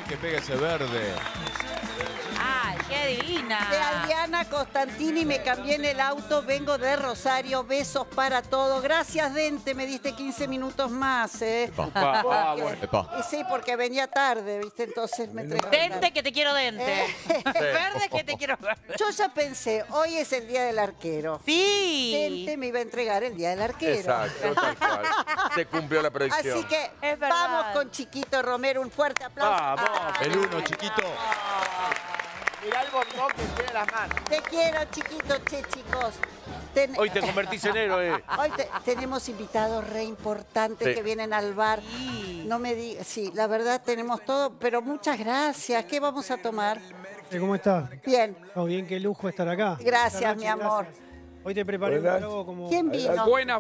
que pega ese verde. ¡Ay, qué divina! De Adriana Costantini, me cambié en el auto, vengo de Rosario, besos para todos. Gracias, Dente, me diste 15 minutos más, ¿eh? Y sí, porque venía tarde, ¿viste? Entonces me entregaron. Dente que te quiero dente. Verde que te quiero verde. Yo ya pensé, hoy es el día del arquero. Sí. Dente me iba a entregar el día del arquero. Exacto, tal cual. Se cumplió la predicción. Así que Es verdad. vamos con Chiquito Romero, un fuerte aplauso. Vamos, Ah, el uno, Chiquito. Mirá el bombón que tiene las manos. Te quiero, Chiquito, che, chicos. Hoy te convertís en héroe. Hoy tenemos invitados re importantes Sí. que vienen al bar. No me digas, sí, la verdad tenemos todo, pero muchas gracias. ¿Qué vamos a tomar? ¿Cómo estás? Bien, Oh, bien, qué lujo estar acá. Gracias, Buenas mi noches, amor. gracias. Hoy te preparé algo como... ¿quién vino? Buenas.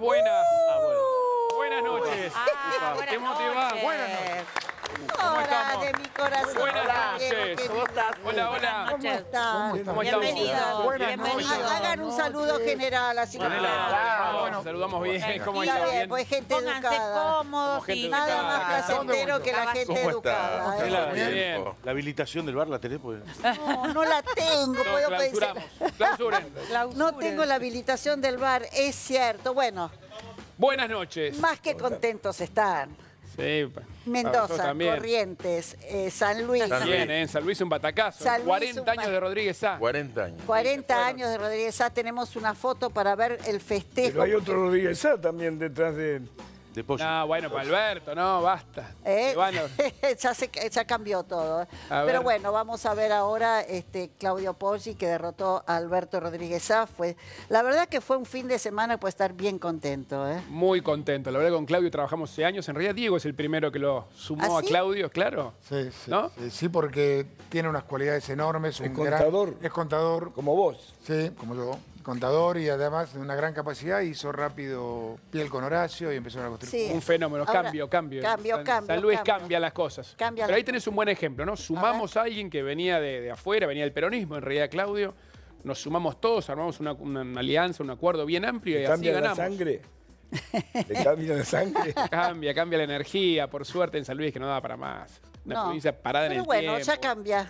Buenas noches. ¿Qué motiva? Buenas noches. Hola, estamos? de mi corazón. Buenas Quiero noches. que- ¿Cómo estás? Hola. ¿Cómo están? ¿Cómo estamos? Bienvenido. Bienvenido. Hagan un saludo general, así que... Bueno, saludamos bien. ¿Cómo Está están? bien, pues gente Pónganse educada. cómodos gente y Nada más placentero que la gente ¿Cómo educada. está? ¿eh? Bien. La habilitación del bar la tenés, pues. No, no la tengo, puedo pensar. Clausuren. No tengo la habilitación del bar, es cierto. Bueno, Buenas noches. más que contentos están. Sí. Mendoza, nosotros también. Corrientes, San Luis. Bien, en San Luis un batacazo. San Luis, 40 un años de Rodríguez Sá. 40 años. 40 años de Rodríguez Sá, tenemos una foto para ver el festejo. Pero hay otro Rodríguez Sá también detrás de él. De pollo. No, bueno, para Alberto, no, basta. ¿Eh? Bueno, ya cambió todo. A ver. Pero bueno, vamos a ver ahora Claudio Poggi, que derrotó a Alberto Rodríguez Sá. La verdad que fue un fin de semana, puede estar bien contento. ¿eh? muy contento. La verdad, con Claudio trabajamos hace años. En realidad, Diego es el primero que lo sumó ¿Ah, a sí? Claudio, claro. Sí, ¿No? sí, porque tiene unas cualidades enormes. Es contador. Es contador, Como vos. sí, como yo. Contador y además de una gran capacidad. Hizo rápido piel con Horacio y empezó a construir. Sí. Un fenómeno, Ahora, cambio. San Luis cambia las cosas. Cambia Pero ahí las- tenés un buen ejemplo, ¿no? Sumamos a alguien que venía de afuera, venía del peronismo, en realidad Claudio. Nos sumamos todos, armamos una alianza, un acuerdo bien amplio y así ¿Cambia la ganamos. sangre? ¿Le cambia la sangre? Cambia la energía, por suerte en San Luis que no daba para más. Una provincia parada en Pero el bueno, tiempo. ya cambia.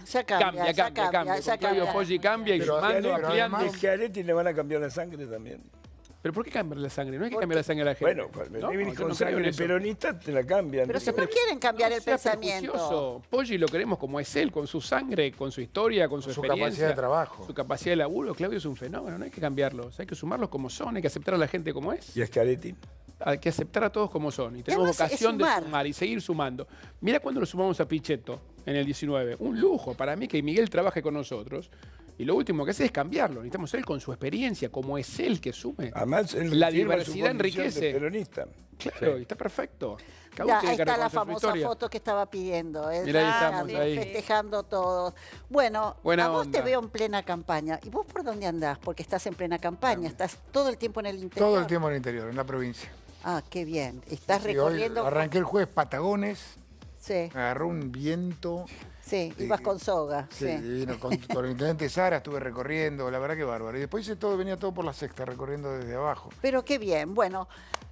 Cambia. Con Claudio Poggi cambia y Pero sumando, pero ampliando. además- Es que a Areti le van a cambiar la sangre también. ¿Pero por qué cambiar la sangre? No hay que cambiar la sangre a la gente. Bueno, cuando ¿no? venís Yo con no creo en sangre eso. peronista, te la cambian. Pero si no quieren cambiar el sea pensamiento. prejuicioso. Poggi lo queremos como es él, con su sangre, con su historia, con su Su experiencia. capacidad de trabajo. Su capacidad de laburo. Claudio es un fenómeno, no hay que cambiarlos. Hay que sumarlos como son, hay que aceptar a la gente como es. ¿Y a Schiaretti? Hay que aceptar a todos como son. Y tenemos además es vocación de sumar. sumar y seguir sumando. Mira cuando lo sumamos a Pichetto en el 19. Un lujo para mí que Miguel trabaje con nosotros. Y lo último que hace es cambiarlo. Necesitamos él con su experiencia, como es él que sume. Además, él La firma su diversidad condición de enriquece. peronista. Claro, y está perfecto. Cada Ya, uno tiene ahí que está la reconocer su famosa historia. foto que estaba pidiendo. Mirá, ahí estamos, ahí. Festejando todos. Bueno, Buena a vos onda. te veo en plena campaña. ¿Y vos por dónde andás? Porque estás en plena campaña. Estás todo el tiempo en el interior. Todo el tiempo en el interior, en la provincia. Ah, qué bien. Estás Sí, hoy recorriendo. arranqué el jueves Patagones, Sí, me agarró un viento. sí, ibas con soga. Sí, Sí. divino, con el intendente Sara estuve recorriendo, la verdad que bárbaro. Y después venía todo por la sexta, recorriendo desde abajo. Pero qué bien. Bueno,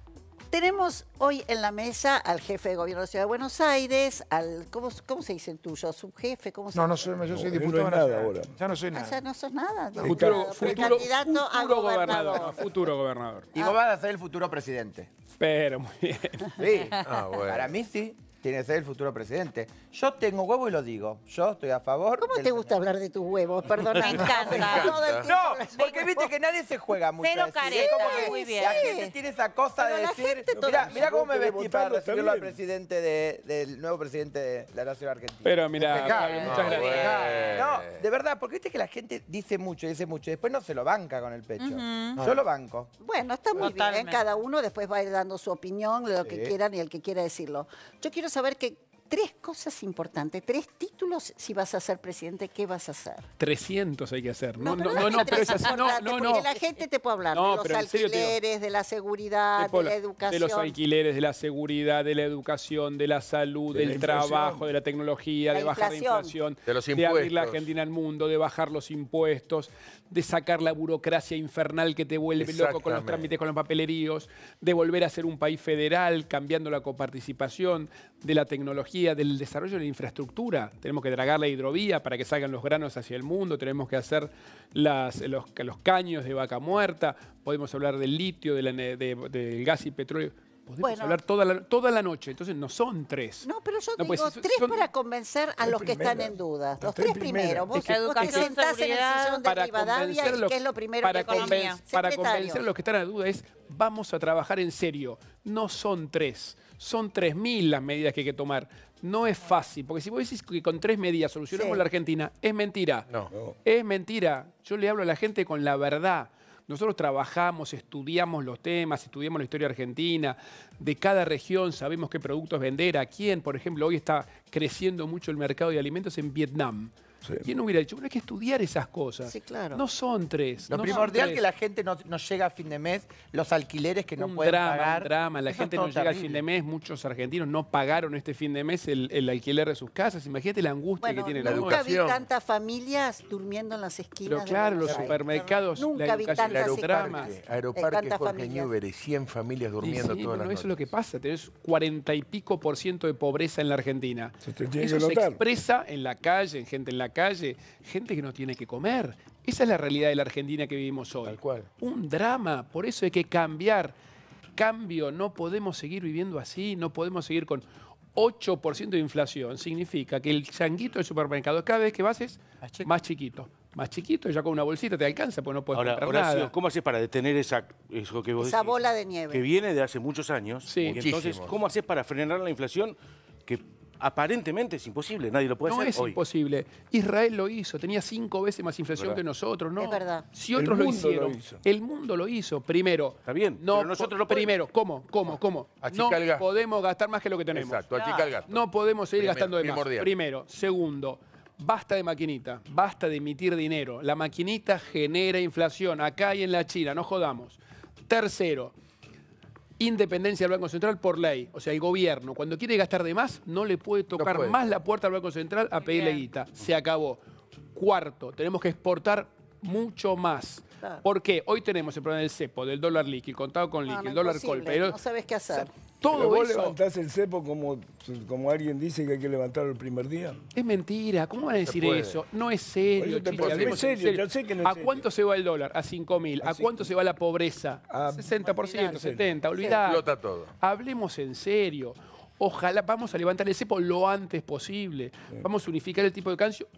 tenemos hoy en la mesa al jefe de gobierno de la Ciudad de Buenos Aires, ¿cómo se dice el tuyo? ¿Subjefe? ¿Cómo se No, llama? yo soy él no diputado es nada nacional. ahora. Ya no soy Ah, nada. ya no sos nada. Futuro Precandidato a gobernador. gobernador. Futuro gobernador. Y vos vas a ser el futuro presidente. Pero muy bien. Sí. Ah, bueno. Para mí sí, tiene que ser el futuro presidente. Yo tengo huevo y lo digo. Yo estoy a favor. ¿Cómo del- te gusta hablar de tus huevos? Perdona. Me encanta. Todo el tiempo No, hablas de porque huevos. viste que nadie se juega mucho. Cero a decir. careta, Es como que muy bien. La gente tiene esa cosa Pero de la decir. gente Mirá, todavía- mirá cómo me Vos querés vestí para votarlo recibirlo al también. presidente del nuevo presidente de la Nación Argentina. Pero mira, Impecable, Fabio, muchas no, gracias. No, de verdad, porque viste que la gente dice mucho, y después no se lo banca con el pecho. Yo lo banco. Bueno, está muy bien. Totalmente. Cada uno después va a ir dando su opinión, lo que quieran y el que quiera decirlo. Yo quiero saber que tres cosas importantes, tres títulos si vas a ser presidente, ¿qué vas a hacer? 300 hay que hacer. No, pero no, dame pero tres es así. No, importantes, no, no. Porque la gente te puede hablar No, de los pero en serio te digo. alquileres, de la seguridad, de Polo, la educación. de los alquileres, de la seguridad, de la educación, de la salud, De la del inflación. trabajo, de la tecnología, La de bajar la inflación. inflación, De los abrir la impuestos. Argentina al mundo, de bajar los impuestos, de sacar la burocracia infernal que te vuelve loco con los Exactamente. trámites, con los papeleríos, de volver a ser un país federal, cambiando la coparticipación, de la tecnología tecnología del desarrollo de la infraestructura. Tenemos que dragar la hidrovía para que salgan los granos hacia el mundo, tenemos que hacer los caños de vaca muerta, podemos hablar del litio, del gas y petróleo. Podemos hablar toda la noche, entonces no son 3. No, pero yo No, digo pues, 3 son para convencer a los que están en duda. Los 3 primeros. Vos, Es que vos te educación, sentás en el seguridad, sillón de Rivadavia y ¿qué es lo primero que pedís? para convencer a los que están en duda es, vamos a trabajar en serio. No son 3, son 3.000 las medidas que hay que tomar. No es fácil, porque si vos decís que con 3 medidas solucionamos la Argentina, es mentira. No. Es mentira. Yo le hablo a la gente con la verdad. Nosotros trabajamos, estudiamos los temas, estudiamos la historia argentina, de cada región sabemos qué productos vender, a quién. Por ejemplo, hoy está creciendo mucho el mercado de alimentos en Vietnam. Sí. ¿Quién hubiera dicho? Bueno, hay que estudiar esas cosas. Sí, claro. No son 3. Lo no primordial son 3. que la gente no llega a fin de mes, los alquileres que no Un pueden drama, pagar. un drama. La Eso gente es no todo llega al terrible. fin de mes. Muchos argentinos no pagaron este fin de mes el alquiler de sus casas. Imagínate la angustia que Bueno, tiene la nunca vi educación. tantas familias durmiendo en las esquinas. Pero claro, de los Buenos Aires. supermercados, Nunca la vi educación, tantas los esquinas. dramas. Aeroparque tantas Jorge familias. Newbery, 100 familias durmiendo Sí, todas las bueno, noches. eso es lo que pasa. Tenés 40 y pico % de pobreza en la Argentina. Se te tiene Eso que se notar. expresa en la calle, en gente que no tiene que comer. Esa es la realidad de la Argentina que vivimos hoy. Tal cual. Un drama. Por eso hay que cambiar. Cambio. No podemos seguir viviendo así. No podemos seguir con 8% de inflación. Significa que el changuito del supermercado cada vez que vas es más chiquito. Más chiquito, ya con una bolsita te alcanza, porque no puedes Ahora, comprar Horacio, nada. ¿cómo haces para detener eso que vos Esa decís? bola de nieve. Que viene de hace muchos años. Sí. Y entonces, Muchísimos. ¿cómo haces para frenar la inflación? Que aparentemente es imposible, nadie lo puede No hacer es hoy. imposible. Israel lo hizo, tenía 5 veces más inflación ¿Verdad? que nosotros, ¿no? Es verdad. Si otros El lo mundo lo hicieron, hizo. el mundo lo hizo. Primero, Está bien, no, pero nosotros no podemos. primero, ¿cómo? No Achicar el gasto. podemos gastar más que lo que tenemos. Exacto, achica el gasto. No podemos seguir Primero, gastando de más. primordial. Primero. Segundo, basta de maquinita, basta de emitir dinero. La maquinita genera inflación, acá y en la China, no jodamos. Tercero, independencia del Banco Central por ley. O sea, el gobierno, cuando quiere gastar de más, no le puede tocar puede. más la puerta al Banco Central a pedirle guita. Se acabó. Cuarto, tenemos que exportar mucho más. Claro. ¿Por qué? Hoy tenemos el problema del cepo, del dólar líquido, el contado con líquido, el dólar imposible, call. Pero no sabes qué hacer. Pero todo vos eso levantás el cepo como alguien dice que hay que levantarlo el primer día. es mentira. ¿Cómo van a decir puede. eso? No es serio, Por eso te chicos, puedo- hablemos no es serio, en serio. yo sé que no es ¿A serio. cuánto se va el dólar? A 5.000. ¿A cuánto se va la pobreza? A 60%, olvidar. 70%. Olvidar. Explota todo. Hablemos en serio. Ojalá vamos a levantar el cepo lo antes posible. Vamos a unificar el tipo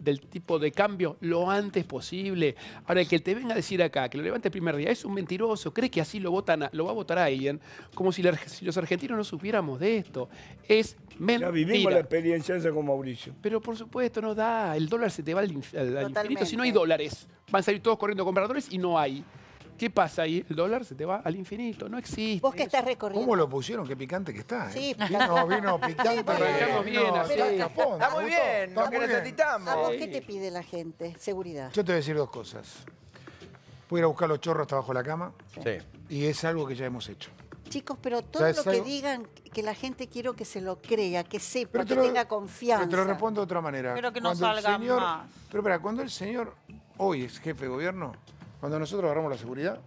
de cambio lo antes posible. Ahora, el que te venga a decir acá que lo levante el primer día es un mentiroso. Cree que así lo va a votar a alguien, como si los argentinos no supiéramos de esto. Es mentira. Ya vivimos la experiencia esa con Mauricio. Pero por supuesto no da. El dólar se te va al infinito Totalmente. si no hay dólares. Van a salir todos corriendo a comprar dólares y no hay. ¿Qué pasa ahí? El dólar se te va al infinito. No existe. Vos que estás recorriendo. ¿Cómo lo pusieron? Qué picante que está. Sí, Vino picante. Arrancamos bien, así. Capón, Está muy me bien, gustó, lo está que muy bien. necesitamos. ¿A vos qué te pide la gente? Seguridad. Yo te voy a decir dos cosas. Voy a ir a buscar los chorros hasta abajo de la cama Sí. y es algo que ya hemos hecho. Chicos, pero todo ¿Sabes lo que algo? digan, que la gente quiero que se lo crea, que sepa, Pero que te lo- tenga confianza. Pero te lo respondo de otra manera. Pero que no Cuando el salgan señor- más. Pero espera, cuando el señor hoy es jefe de gobierno, cuando nosotros agarramos la seguridad,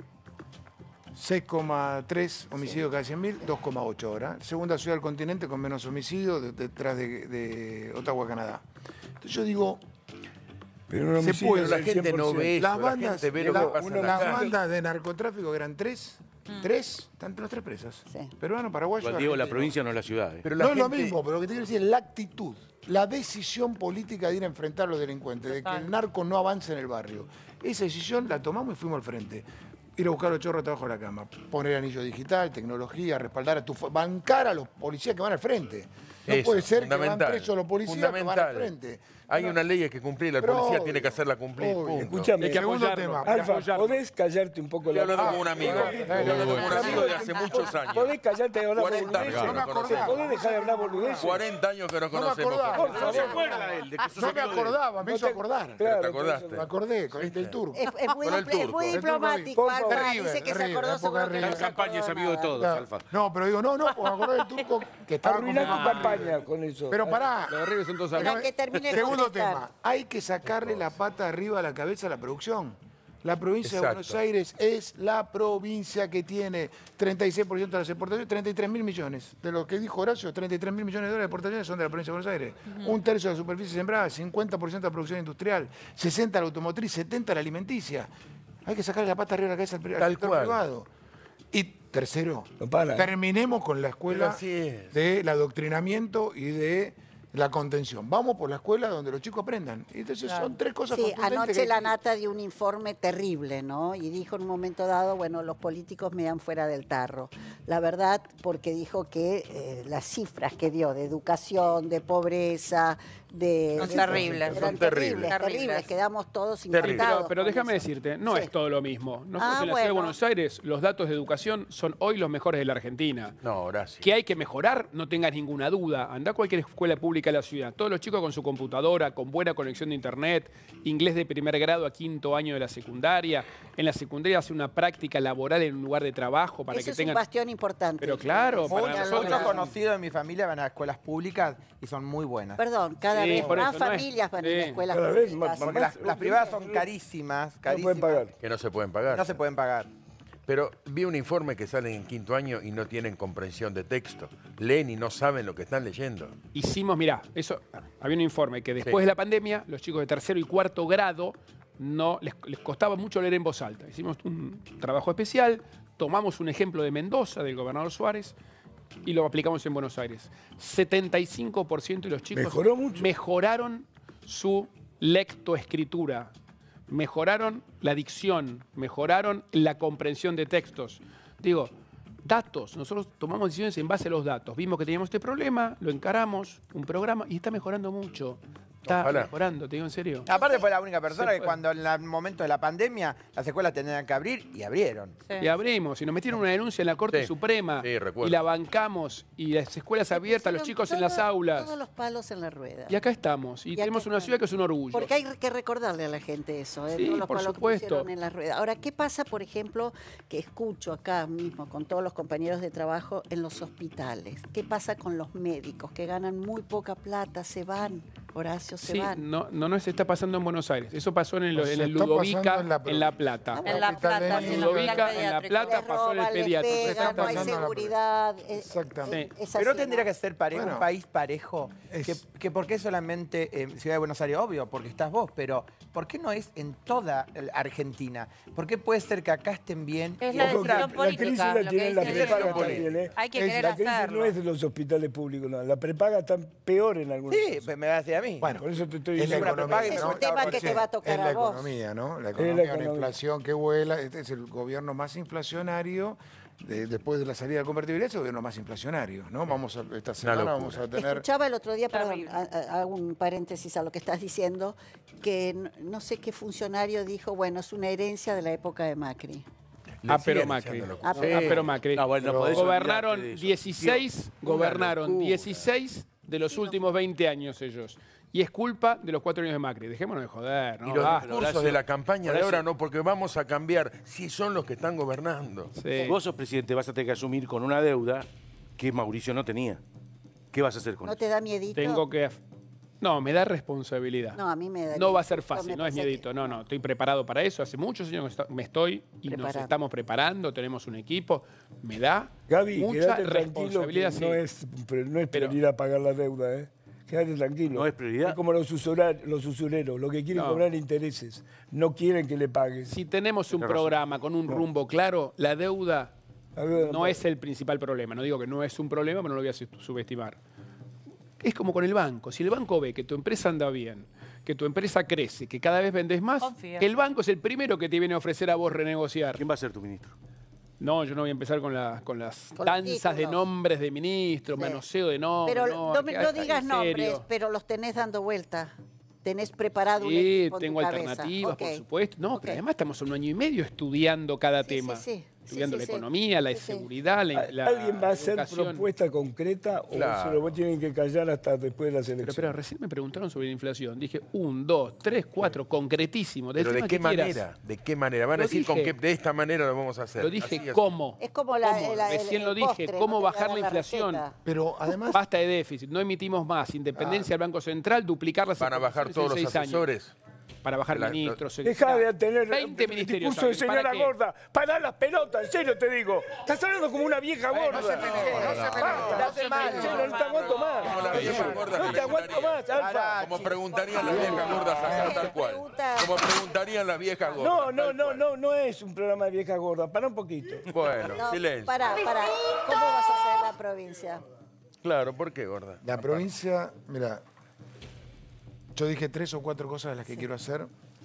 6,3 homicidios cada 100.000, 2,8 ahora. Segunda ciudad del continente con menos homicidios detrás de Ottawa, Canadá. Entonces yo digo, Pero no Se puede, la gente no ve eso, las la bandas, gente ve lo que pasa en la las calle. bandas de narcotráfico que eran tres, están los tres presas. Sí. Peruano, paraguayo, Igual, Diego, la argentino. provincia no es la ciudad. Pero No la es lo gente- mismo, pero lo que te quiero decir es la actitud, la decisión política de ir a enfrentar a los delincuentes, de que el narco no avance en el barrio. Esa decisión la tomamos y fuimos al frente. Ir a buscar los chorros debajo de la cama, poner anillo digital, tecnología, respaldar bancar a los policías que van al frente. No Eso, puede ser que van fundamental, presos los policías que van al fundamental. frente. Hay una ley que cumplir, la Pero policía obvio, tiene que hacerla cumplir. obvio. punto. Escúchame, Hay que Segundo apoyarlo. tema. Hay que Alfa, apoyarlo. ¿podés callarte un poco Estoy la hablando boca? con un amigo. Estoy hablando con un amigo de hace muchos años. ¿Podés callarte y hablar 40 boludeces? años que nos conocemos. ¿Podés dejar de hablar boludeces? 40 años que nos No me conocemos. acordaba. Por favor. No me acordaba, me hizo acordar. Claro, ¿Te acordaste? Me acordé con el del turco. Es muy, Con el turco. muy El turco diplomático, Por favor. Alfa. River, Dice que se River, acordó época seguro que River. no La se campaña es acordó amigo de nada. todos, Claro. Alfa. No, pero digo, no, me acordé del turco que estaba Arruinás tu como- campaña con eso. Pero pará. Los de River son todos Espera amigos. que termine de Segundo contestar. tema, hay que sacarle la pata arriba a la cabeza a la producción. La provincia de Buenos Aires es la provincia que tiene 36% de las exportaciones, 33.000 millones. De lo que dijo Horacio, 33.000 millones de dólares de exportaciones son de la provincia de Buenos Aires. Un tercio de la superficie sembrada, 50% de la producción industrial, 60% de la automotriz, 70% de la alimenticia. Hay que sacarle la pata arriba de la cabeza al sector privado. Y tercero, terminemos con la escuela del adoctrinamiento y de la contención. Vamos por la escuela donde los chicos aprendan. Entonces son tres cosas contundentes. Anoche la Nata dio un informe terrible, ¿no? Y dijo en un momento dado, bueno, los políticos me dan fuera del tarro. La verdad, porque dijo que las cifras que dio de educación, de pobreza, son terribles. Eran terribles. Quedamos todos impactados. Pero déjame decirte, no es todo lo mismo. Nosotros en la Ciudad de Buenos Aires, los datos de educación son hoy los mejores de la Argentina. No, Horacio. Que hay que mejorar, no tengas ninguna duda. Andá a cualquier escuela pública de la ciudad. Todos los chicos con su computadora, con buena conexión de internet, inglés de primer grado a 5º año de la secundaria. En la secundaria hace una práctica laboral en un lugar de trabajo para que tengan... es un bastión importante. Pero claro, para nosotros conocidos de mi familia van a escuelas públicas y son muy buenas. Perdón, cada vez más familias van a escuelas públicas. Porque las privadas son carísimas. No pueden pagar. Que no se pueden pagar. No se pueden pagar. Pero vi un informe que salen en 5º año y no tienen comprensión de texto. Leen y no saben lo que están leyendo. Hicimos, mirá, había un informe que después de la pandemia, los chicos de 3º y 4º grado les costaba mucho leer en voz alta. Hicimos un trabajo especial, tomamos un ejemplo de Mendoza, del gobernador Suárez, y lo aplicamos en Buenos Aires. 75% de los chicos mejoraron su lectoescritura, mejoraron la dicción, mejoraron la comprensión de textos. Digo, datos, nosotros tomamos decisiones en base a los datos. Vimos que teníamos este problema, lo encaramos, un programa, y está mejorando mucho. Está mejorando, te digo en serio. Aparte fue la única persona que cuando en el momento de la pandemia las escuelas tenían que abrir y abrieron. Y abrimos, y nos metieron una denuncia en la Corte Suprema y la bancamos, y las escuelas abiertas, los chicos en las aulas. Todos los palos en la rueda. Y acá estamos, y tenemos una ciudad que es un orgullo. Porque hay que recordarle a la gente eso, Sí, todos los por palos supuesto. que pusieron en la rueda. Ahora, ¿qué pasa, por ejemplo, que escucho acá mismo con todos los compañeros de trabajo en los hospitales? ¿Qué pasa con los médicos que ganan muy poca plata, se van? Horacio, se van. No se está pasando en Buenos Aires. Eso pasó en el Ludovica, en La Plata. En La Plata, en Ludovica, en La Plata pasó en el pediatra. No hay seguridad. Exactamente. Pero tendría que ser parejo, un país parejo. Que ¿por qué solamente Ciudad de Buenos Aires? Obvio, porque estás vos, pero ¿por qué no es en toda Argentina? ¿Por qué puede ser que acá estén bien? Es la decisión política. La crisis la tienen la prepaga también, ¿eh? Hay que querer hacerlo. La crisis no es de los hospitales públicos, no. La prepaga está peor en algunos casos. Sí, me va a decir a mí. Bueno, por eso te estoy es la diciendo. economía, es un tema que te va a tocar es la a vos. economía, ¿no? La economía, la inflación que vuela. Este es el gobierno más inflacionario. Después de la salida del convertibilidad, es el gobierno más inflacionario, ¿no? Esta semana vamos a tener... Escuchaba el otro día, perdón, hago un paréntesis a lo que estás diciendo, que no sé qué funcionario dijo, bueno, es una herencia de la época de Macri. Pero Macri. Pero Macri. Gobernaron 16, de los últimos 20 años ellos. Y es culpa de los 4 años de Macri. Dejémonos de joder, ¿no? Y los discursos de la campaña de ahora no, porque vamos a cambiar si son los que están gobernando. Si vos sos presidente, vas a tener que asumir con una deuda que Mauricio no tenía. ¿Qué vas a hacer con eso? ¿No te da miedito? Tengo que... No, me da responsabilidad. No, a mí me da... No va a ser fácil, no es miedito. No, estoy preparado para eso. Hace muchos años que me estoy y nos estamos preparando, tenemos un equipo. Me da mucha responsabilidad. No es prioridad pagar la deuda, ¿eh? Quédate tranquilo. No es prioridad. Es como los usureros, lo que quieren cobrar intereses. No quieren que le pagues. Si tenemos un programa con un rumbo claro, la deuda no es el principal problema. No digo que no es un problema, pero no lo voy a subestimar. Es como con el banco. Si el banco ve que tu empresa anda bien, que tu empresa crece, que cada vez vendés más, el banco es el primero que te viene a ofrecer a vos renegociar. ¿Quién va a ser tu ministro? No, yo no voy a empezar con las danzas de nombres de ministros, manoseo de nombres. Pero no digas nombres, pero los tenés dando vuelta. ¿Tenés preparado un equipo en tu tengo alternativas, por supuesto. No, pero además estamos un año y medio estudiando cada tema. Estudiando la economía, la seguridad, la ¿Alguien va a hacer propuesta concreta o se lo tienen que callar hasta después de las elecciones? Pero recién me preguntaron sobre la inflación. Dije 1, 2, 3, 4, concretísimo. ¿Pero de qué manera? ¿De qué manera? Van a decir con qué de esta manera lo vamos a hacer. Lo dije cómo. Es como recién lo dije, cómo bajar la inflación. Pero además... Basta de déficit, no emitimos más. Independencia del Banco Central, duplicar las ¿Van a bajar todos los asesores? para bajar ministros. Deja de tener 20 ministerios. discurso de señora ¿Para qué? gorda. Pará las pelotas, en serio te digo. Estás hablando como una vieja gorda. No se hace mal. No te aguanto más. Como la vieja gorda No te aguanto más, Alfa. Como preguntarían las viejas gordas acá, tal cual. Como preguntarían las viejas gordas. No es un programa de vieja gorda. Pará un poquito. Bueno, silencio. Pará. ¿Cómo vas a hacer la provincia? Claro, ¿por qué, gorda? La provincia, mira, yo dije 3 o 4 cosas de las que quiero hacer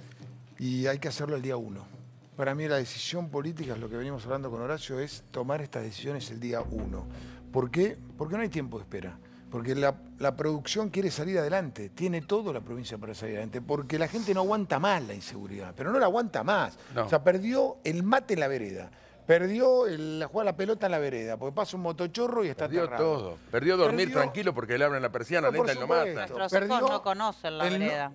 y hay que hacerlo el día 1. Para mí la decisión política, es lo que venimos hablando con Horacio, es tomar estas decisiones el día 1. ¿Por qué? Porque no hay tiempo de espera. Porque la producción quiere salir adelante, tiene todo la provincia para salir adelante, porque la gente no aguanta más la inseguridad, pero no la aguanta más. No. O sea, perdió el mate en la vereda, perdió jugar la pelota en la vereda, porque pasa un motochorro y está Perdió aterrado. todo. Perdió dormir tranquilo porque le abren la persiana, No, por lenta y lo supuesto. matan. Nuestros hijos no conocen la vereda.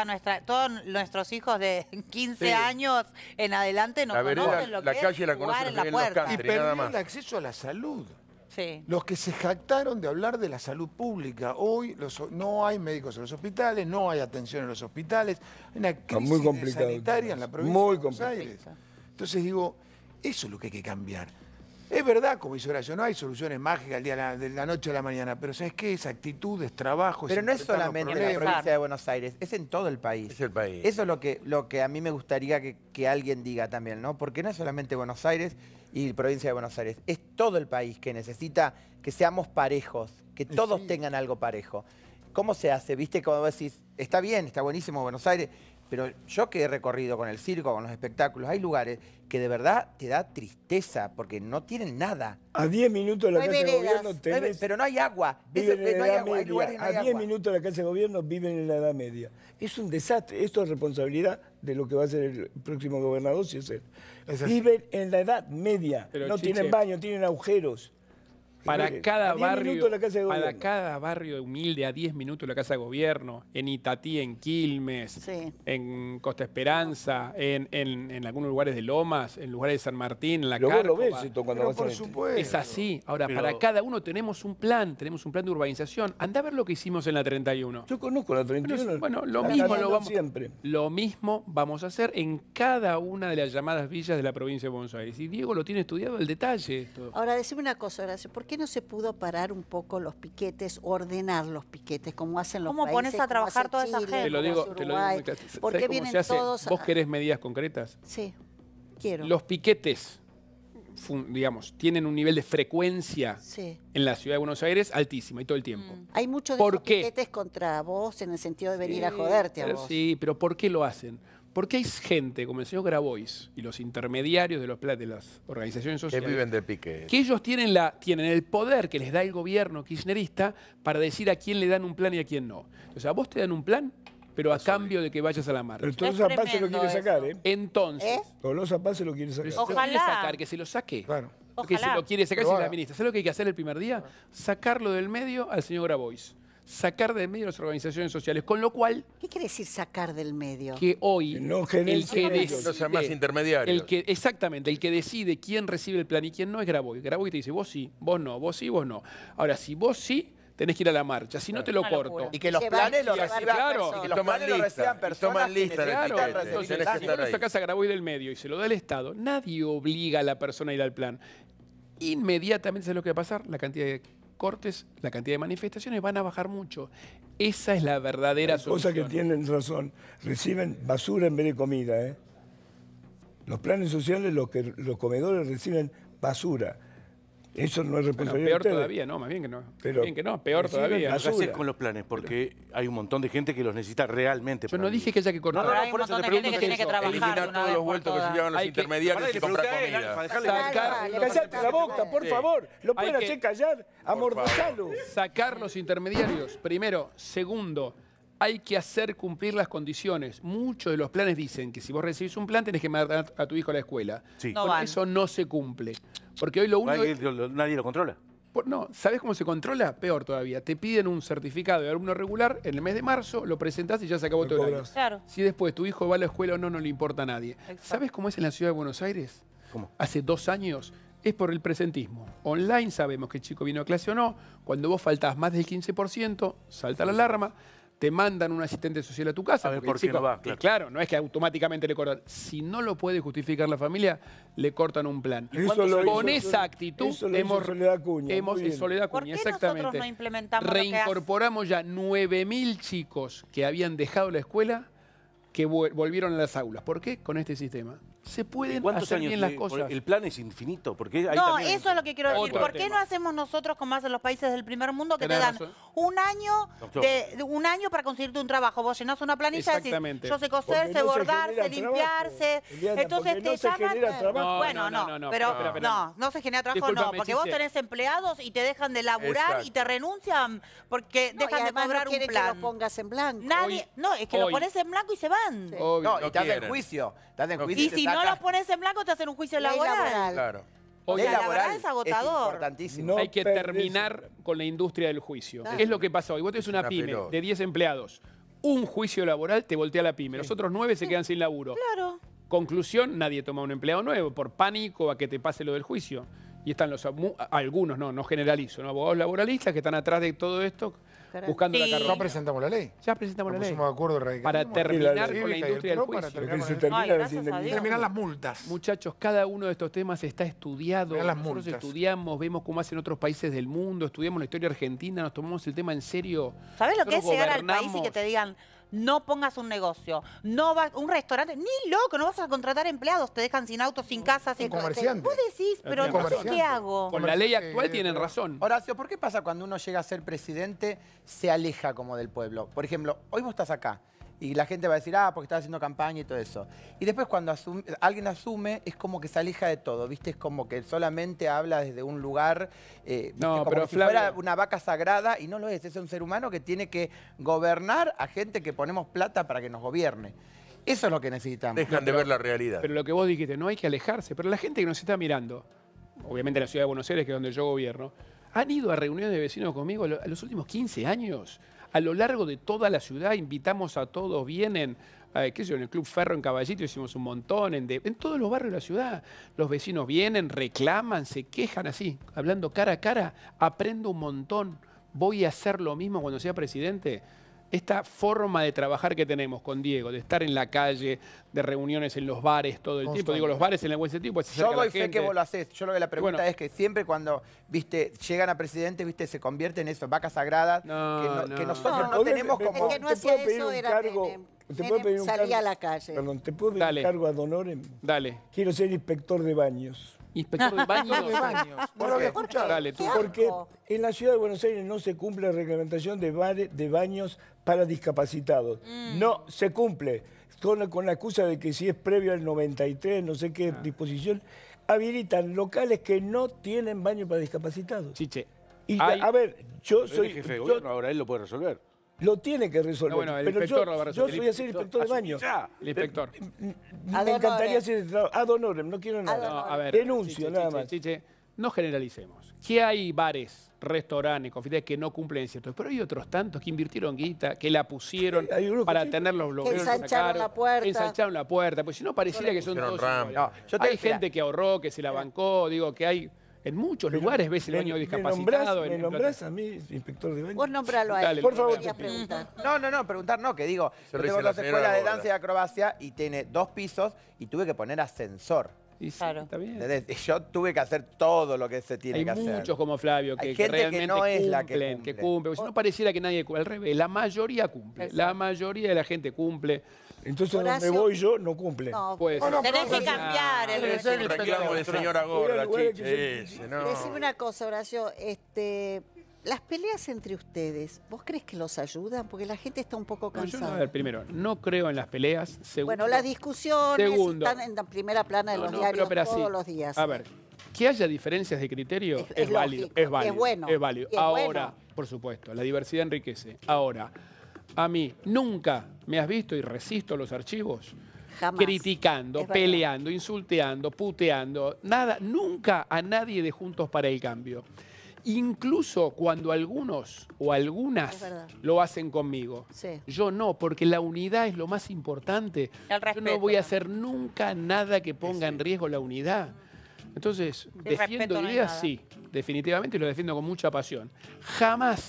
Todos nuestros hijos de 15 años en adelante no La vereda, conocen lo la que calle es la jugar conocen en la en los puerta. Y country, nada perdió más. el acceso a la salud. Sí. Los que se jactaron de hablar de la salud pública. Hoy no hay médicos en los hospitales, no hay atención en los hospitales. Hay una crisis muy complicado, sanitaria en la provincia muy de Buenos complicado. Aires. Entonces digo, eso es lo que hay que cambiar. Es verdad, como dice Horacio, no hay soluciones mágicas de la noche a la mañana, pero ¿sabes qué? Es actitud, es trabajo. Pero no es enfrentar los solamente en la problemas. provincia de Buenos Aires, es en todo el país. Es el país. Eso es lo que a mí me gustaría que alguien diga también, ¿no? Porque no es solamente Buenos Aires y provincia de Buenos Aires, es todo el país que necesita que seamos parejos, que todos tengan algo parejo. ¿Cómo se hace? ¿Viste? Como vos decís, está bien, está buenísimo Buenos Aires, pero yo que he recorrido con el circo, con los espectáculos, hay lugares que de verdad te da tristeza porque no tienen nada. A 10 minutos de la No hay Casa de veredas. Gobierno tenés... Pero no hay agua. Viven en No la hay Edad agua. Hay lugares que Media. no hay A 10 agua. minutos de la Casa de Gobierno viven en la Edad Media. Es un desastre. Esto es responsabilidad de lo que va a ser el próximo gobernador, si es él. Viven en la Edad Media. Pero, no Chiche, tienen baño, tienen agujeros. Para cada A 10 barrio, minutos de la Casa de para Gobierno. cada barrio humilde, a 10 minutos de la Casa de Gobierno, en Itatí, en Quilmes, Sí. en Costa Esperanza, en algunos lugares de Lomas, en lugares de San Martín, en la Luego lo ves Cárcova. esto cuando Pero vas a por este. supuesto. Es así. Ahora, Pero- para cada uno tenemos un plan de urbanización. Andá a ver lo que hicimos en la 31. Yo conozco la 31. Bueno, lo La mismo caminando lo vamos, siempre. lo mismo vamos a hacer en cada una de las llamadas villas de la provincia de Buenos Aires. Y Diego lo tiene estudiado al detalle esto. Ahora, decime una cosa, Horacio, ¿por qué no se pudo parar un poco los piquetes, ordenar los piquetes, como hacen los ¿Cómo países? pones a como trabajar hace toda esa Chile, gente? Te lo como digo, hace te lo digo Uruguay? muy claro. ¿Por ¿Sabés qué cómo vienen se hace? todos? ¿Vos querés medidas concretas? Sí, quiero. Los piquetes, digamos, tienen un nivel de frecuencia Sí. en la ciudad de Buenos Aires altísima y todo el tiempo. Hay muchos de ¿Por esos qué? piquetes contra vos en el sentido de venir a joderte a Pero vos. sí, pero ¿por qué lo hacen? Porque hay gente como el señor Grabois y los intermediarios de las organizaciones Que sociales viven de pique. que ellos tienen el poder que les da el gobierno kirchnerista para decir a quién le dan un plan y a quién no. O sea, a vos te dan un plan, pero a cambio de que vayas a la marcha. Pero Tolosa Paz se lo quiere sacar, ¿eh? Entonces, Tolosa Paz se lo quiere sacar. pero si se lo quiere sacar, que se lo saque. Claro. Porque se Ojalá. lo quiere sacar Lo si es la haga. ministra. ¿Sabes lo que hay que hacer el primer día? Sacarlo del medio al señor Grabois. Sacar del medio las organizaciones sociales. Con lo cual, ¿Qué quiere decir sacar del medio? que hoy Que no el gerencien que ellos. No sean más intermediarios. exactamente, el que decide quién recibe el plan y quién no es Grabois. Grabois te dice, vos sí, vos no, vos sí, vos no. Ahora, si vos sí, tenés que ir a la marcha. Si no, te lo Una corto. locura. Y que los Llevar- planes los llevar reciban claro. personas. Y que los Toman planes los lista, reciban y personas toman que lista de necesitan Claro, piquete. recibir entonces, tenés que si estar vos ahí. sacás a Grabois del medio y se lo da el Estado, nadie obliga a la persona a ir al plan. Inmediatamente, ¿sabes lo que va a pasar? La cantidad de cortes, la cantidad de manifestaciones van a bajar mucho. Esa es la verdadera Cosa que solución. tienen razón. Reciben basura en vez de comida, ¿eh? Los planes sociales, los comedores reciben basura. Eso no es Bueno, responsabilidad peor de ustedes. todavía, no, más bien que no. Pero bien que no, peor reciben todavía. ¿Qué basura. haces con los planes? Porque hay un montón de gente que los necesita realmente. Yo para no vivir. dije que haya que cortar. No, no, Hay un por eso montón te de gente que pregunto tiene que eso. trabajar de Eliminar una todos vez los por vueltos que se todas. llevan los Hay que- intermediarios Pará, y le comprar pregunté a él, comida. Alfa, dejale. Cállate la boca, por favor. Lo pueden Hay que- hacer callar, amordazalo. Sacar los intermediarios, primero. Segundo, hay que hacer cumplir las condiciones. Muchos de los planes dicen que si vos recibís un plan tenés que mandar a tu hijo a la escuela. Sí. No Bueno, van. eso no se cumple. Porque hoy lo único... Nadie lo controla. No, ¿sabés cómo se controla? Peor todavía. Te piden un certificado de alumno regular en el mes de marzo, lo presentás y ya se acabó Lo todo el año. cobras. Claro. Si después tu hijo va a la escuela o no, no le importa a nadie. Exacto. ¿Sabes cómo es en la ciudad de Buenos Aires? ¿Cómo? Hace 2 años es por el presentismo. Online sabemos que el chico vino a clase o no. Cuando vos faltás más del 15%, salta la alarma. te mandan un asistente social a tu casa. A ver porque por el qué chico- no va, claro. claro, no es que automáticamente le cortan. Si no lo puede justificar la familia, le cortan un plan. Eso lo Con hizo- esa actitud eso lo hizo hemos, Soledad Acuña, hemos muy bien. en Soledad ¿Por Acuña, qué nosotros exactamente. no implementamos lo que hace? Reincorporamos ya 9.000 chicos que habían dejado la escuela que volvieron a las aulas. ¿Por qué? Con este sistema. Se pueden ¿Cuántos hacer años bien las tiene? cosas. El plan es infinito, porque ahí No, también- eso es lo que quiero decir. Otro ¿Por qué tema. no hacemos nosotros como hacen los países del primer mundo que te Tenés dan razón. un año Doctor. un año para conseguirte un trabajo? Vos llenás una planilla y decís, Exactamente. yo sé coser, Porque sé no se bordar, genera sé limpiarse. trabajo, Eliana, Entonces porque te no se llaman. genera trabajo. Bueno, no, pero no se genera trabajo, no, Discúlpame, porque vos Chiche. tenés empleados y te dejan de laburar Exacto. y te renuncian porque No, y dejan de además cobrar no un quieren que plan. lo pongas en blanco. Nadie, Hoy- no, es que lo hoy- pones en blanco y se van. No, no y te hacen quieren. juicio. Te hacen No juicio Y te si no sacan. los pones en blanco te hacen un juicio Ley laboral. laboral. Claro. Hoy- Ley la laboral verdad es agotador. importantísimo. No Hay que perdés- terminar con la industria del juicio. Claro. Es lo que pasa hoy. Vos tenés una una pyme pelota. de 10 empleados. Un juicio laboral te voltea la pyme. Los otros 9 se quedan sin laburo. Claro. Conclusión, nadie toma un empleado nuevo por pánico a que te pase lo del juicio. Y están algunos, no generalizo, ¿no? Abogados laboralistas que están atrás de todo esto buscando Sí. la carrera. Ya presentamos la ley. Ya presentamos la Nos ley. pusimos de acuerdo radicalmente. Para terminar la con la cívica y el industria del PRO para juicio. terminar Porque se con termina Ay, las gracias a Dios. indemnizaciones. terminar las multas. Muchachos, cada uno de estos temas está estudiado. Mirá las Nosotros multas. estudiamos, vemos cómo hacen otros países del mundo, estudiamos la historia argentina, nos tomamos el tema en serio. ¿Sabes lo que es Nosotros llegar al país y que gobernamos. te digan, no pongas un negocio, no vas un restaurante, ni loco, no vas a contratar empleados, te dejan sin autos, sin casas, sin comerciante. Vos decís, pero Tienen no sé razón. qué hago. Con la ley actual tienen razón. Horacio, ¿por qué pasa cuando uno llega a ser presidente se aleja como del pueblo? Por ejemplo, hoy vos estás acá y la gente va a decir, porque estás haciendo campaña y todo eso. Y después cuando alguien asume es como que se aleja de todo, ¿viste? Es como que solamente habla desde un lugar, ¿viste? No, como pero si Flavio- fuera una vaca sagrada y no lo es un ser humano que tiene que gobernar a gente que ponemos plata para que nos gobierne. Eso es lo que necesitamos. Dejan de ver la realidad. Pero lo que vos dijiste, no hay que alejarse. Pero la gente que nos está mirando, obviamente en la ciudad de Buenos Aires, que es donde yo gobierno, han ido a reuniones de vecinos conmigo a los últimos 15 años. A lo largo de toda la ciudad invitamos a todos, vienen, qué sé yo, en el Club Ferro en Caballito hicimos un montón, en todos los barrios de la ciudad. Los vecinos vienen, reclaman, se quejan así, hablando cara a cara, aprendo un montón, voy a hacer lo mismo cuando sea presidente. Esta forma de trabajar que tenemos con Diego, de estar en la calle, de reuniones en los bares todo el tiempo, digo los bares en el buen sentido, pues se Yo acerca la doy fe gente. que vos lo hacés. Yo lo que la pregunta Bueno. es que siempre cuando, viste, llegan a presidente, viste, se convierten en eso, vacas sagradas, No, que no. nosotros no ¿Podés- tenemos El como... que no ¿Te hacía puedo pedir eso un era cargo? Menem. ¿Te puedo Menem pedir un salía cargo? a la calle. Perdón, ¿te puedo pedir Dale. un cargo ad honorem? Dale, Quiero ser inspector de baños. inspector de baños. De baños. No lo había escuchado. Dale, tú. Porque en la ciudad de Buenos Aires no se cumple la reglamentación de baños para discapacitados. No se cumple. Con la excusa de que si es previo al 93, no sé qué disposición, habilitan locales que no tienen baño para discapacitados. Chiche. Y hay- a ver, yo Pero soy... es jefe de yo- gobierno, ahora él lo puede resolver. lo tiene que resolver. No, bueno, el pero inspector yo, lo va a yo resolver. soy a ser inspector de Asumí baño. ya. El inspector. Me Ad encantaría honorem. hacer el trabajo. Ad honorem, no quiero nada. No, a ver. Denuncio, nada Chiche, más. Chiche, no generalicemos. Que hay bares, restaurantes, confiterías que no cumplen ciertos, pero hay otros tantos que invirtieron guita, que la pusieron Sí, hay unos que para sí. tener los bloqueos. ensancharon la puerta. Ensancharon la puerta, pues si no pareciera que son Pusieron todos rampa. iguales. No, yo te- Hay gente que ahorró, que se la bancó, digo que hay en muchos lugares ves el baño discapacitado. ¿Me nombrás a mí, inspector de baño? Vos nombralo a Dale, él. por ¿qué favor. querías preguntar? No, preguntar no, que digo, Se yo lo tengo dice la dos señora escuelas de Borda. danza y acrobacia y tiene 2 pisos y tuve que poner ascensor. Y sí, Claro. está bien. ¿Entendés? Yo tuve que hacer todo lo que se tiene Hay que hacer. muchos como Flavio Hay que gente que realmente no es cumplen, la que que cumple. cumple. Porque si no pareciera que nadie cumple. Al revés, la mayoría cumple. La mayoría de la gente cumple. Entonces donde Horacio. voy yo no cumple. No, Pues, No, no, Tenés pero- que cambiar el Debe ser El inspector. reclamo de señora gorda, Lugares que chiche, ese, no. decime una cosa, Horacio. Las peleas entre ustedes, ¿vos crees que los ayudan? Porque la gente está un poco no, yo no, a cansada. ver, primero, no creo en las peleas. Segundo, Bueno, las discusiones Segundo. están en la primera plana de los diarios pero todos así, los días. A ver, que haya diferencias de criterio Es es válido. lógico, Es válido. es bueno, Es válido. y es Ahora, bueno. por supuesto, la diversidad enriquece. Ahora, a mí nunca me has visto y resisto los archivos Jamás. criticando, Es verdad. peleando, insulteando, puteando. Nada, nunca a nadie de Juntos para el Cambio. Incluso cuando algunos o Es algunas verdad. lo hacen conmigo. Sí. Yo no, porque la unidad es lo más importante. El Yo no respeto voy a también. hacer nunca nada que ponga en riesgo la unidad. Entonces, respeto defiendo no hay ideas, nada. sí, definitivamente, y lo defiendo con mucha pasión. Jamás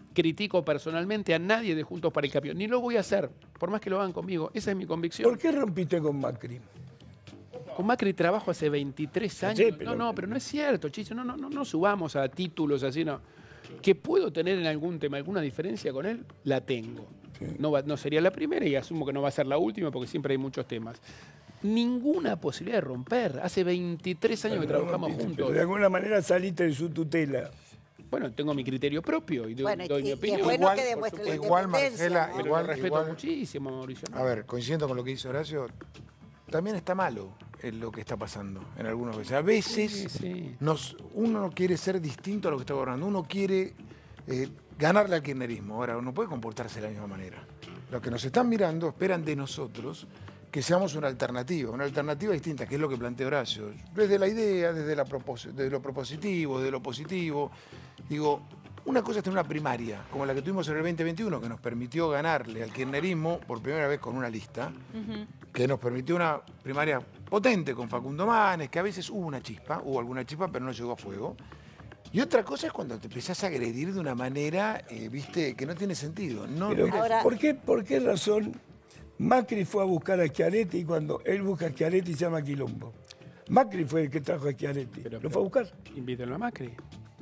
critico personalmente a nadie de Juntos para el Cambio. Ni lo voy a hacer, por más que lo hagan conmigo. Esa es mi convicción. ¿Por qué rompiste con Macri? Con Macri trabajo hace 23 años. Sí, pero no es cierto, Chicho. No subamos a títulos así, no. Que puedo tener en algún tema alguna diferencia con él, la tengo. Sí. No sería la primera y asumo que no va a ser la última porque siempre hay muchos temas. Ninguna posibilidad de romper. Hace 23 años que trabajamos juntos. Pero de alguna manera saliste de su tutela. Bueno, tengo mi criterio propio y doy mi opinión. Es bueno que demuestre la igual, independencia, Marcela, ¿no? Igual respeto muchísimo, Mauricio. A ver, coincido con lo que dice Horacio. También está malo lo que está pasando en algunos veces. A veces sí. Uno no quiere ser distinto a lo que está gobernando. Uno quiere ganarle al kirchnerismo. Ahora, uno puede comportarse de la misma manera. Los que nos están mirando esperan de nosotros que seamos una alternativa distinta, que es lo que plantea Horacio. Desde la idea, desde lo propositivo, desde lo positivo. Digo, una cosa es tener una primaria, como la que tuvimos en el 2021, que nos permitió ganarle al kirchnerismo por primera vez con una lista, que nos permitió una primaria potente con Facundo Manes, que a veces hubo alguna chispa, pero no llegó a fuego. Y otra cosa es cuando te empezás a agredir de una manera, viste, que no tiene sentido. Ahora, ¿por qué razón Macri fue a buscar a Schiaretti y cuando él busca a Schiaretti se llama Quilombo? Macri fue el que trajo a Schiaretti. ¿Lo fue a buscar? Invítenlo a Macri.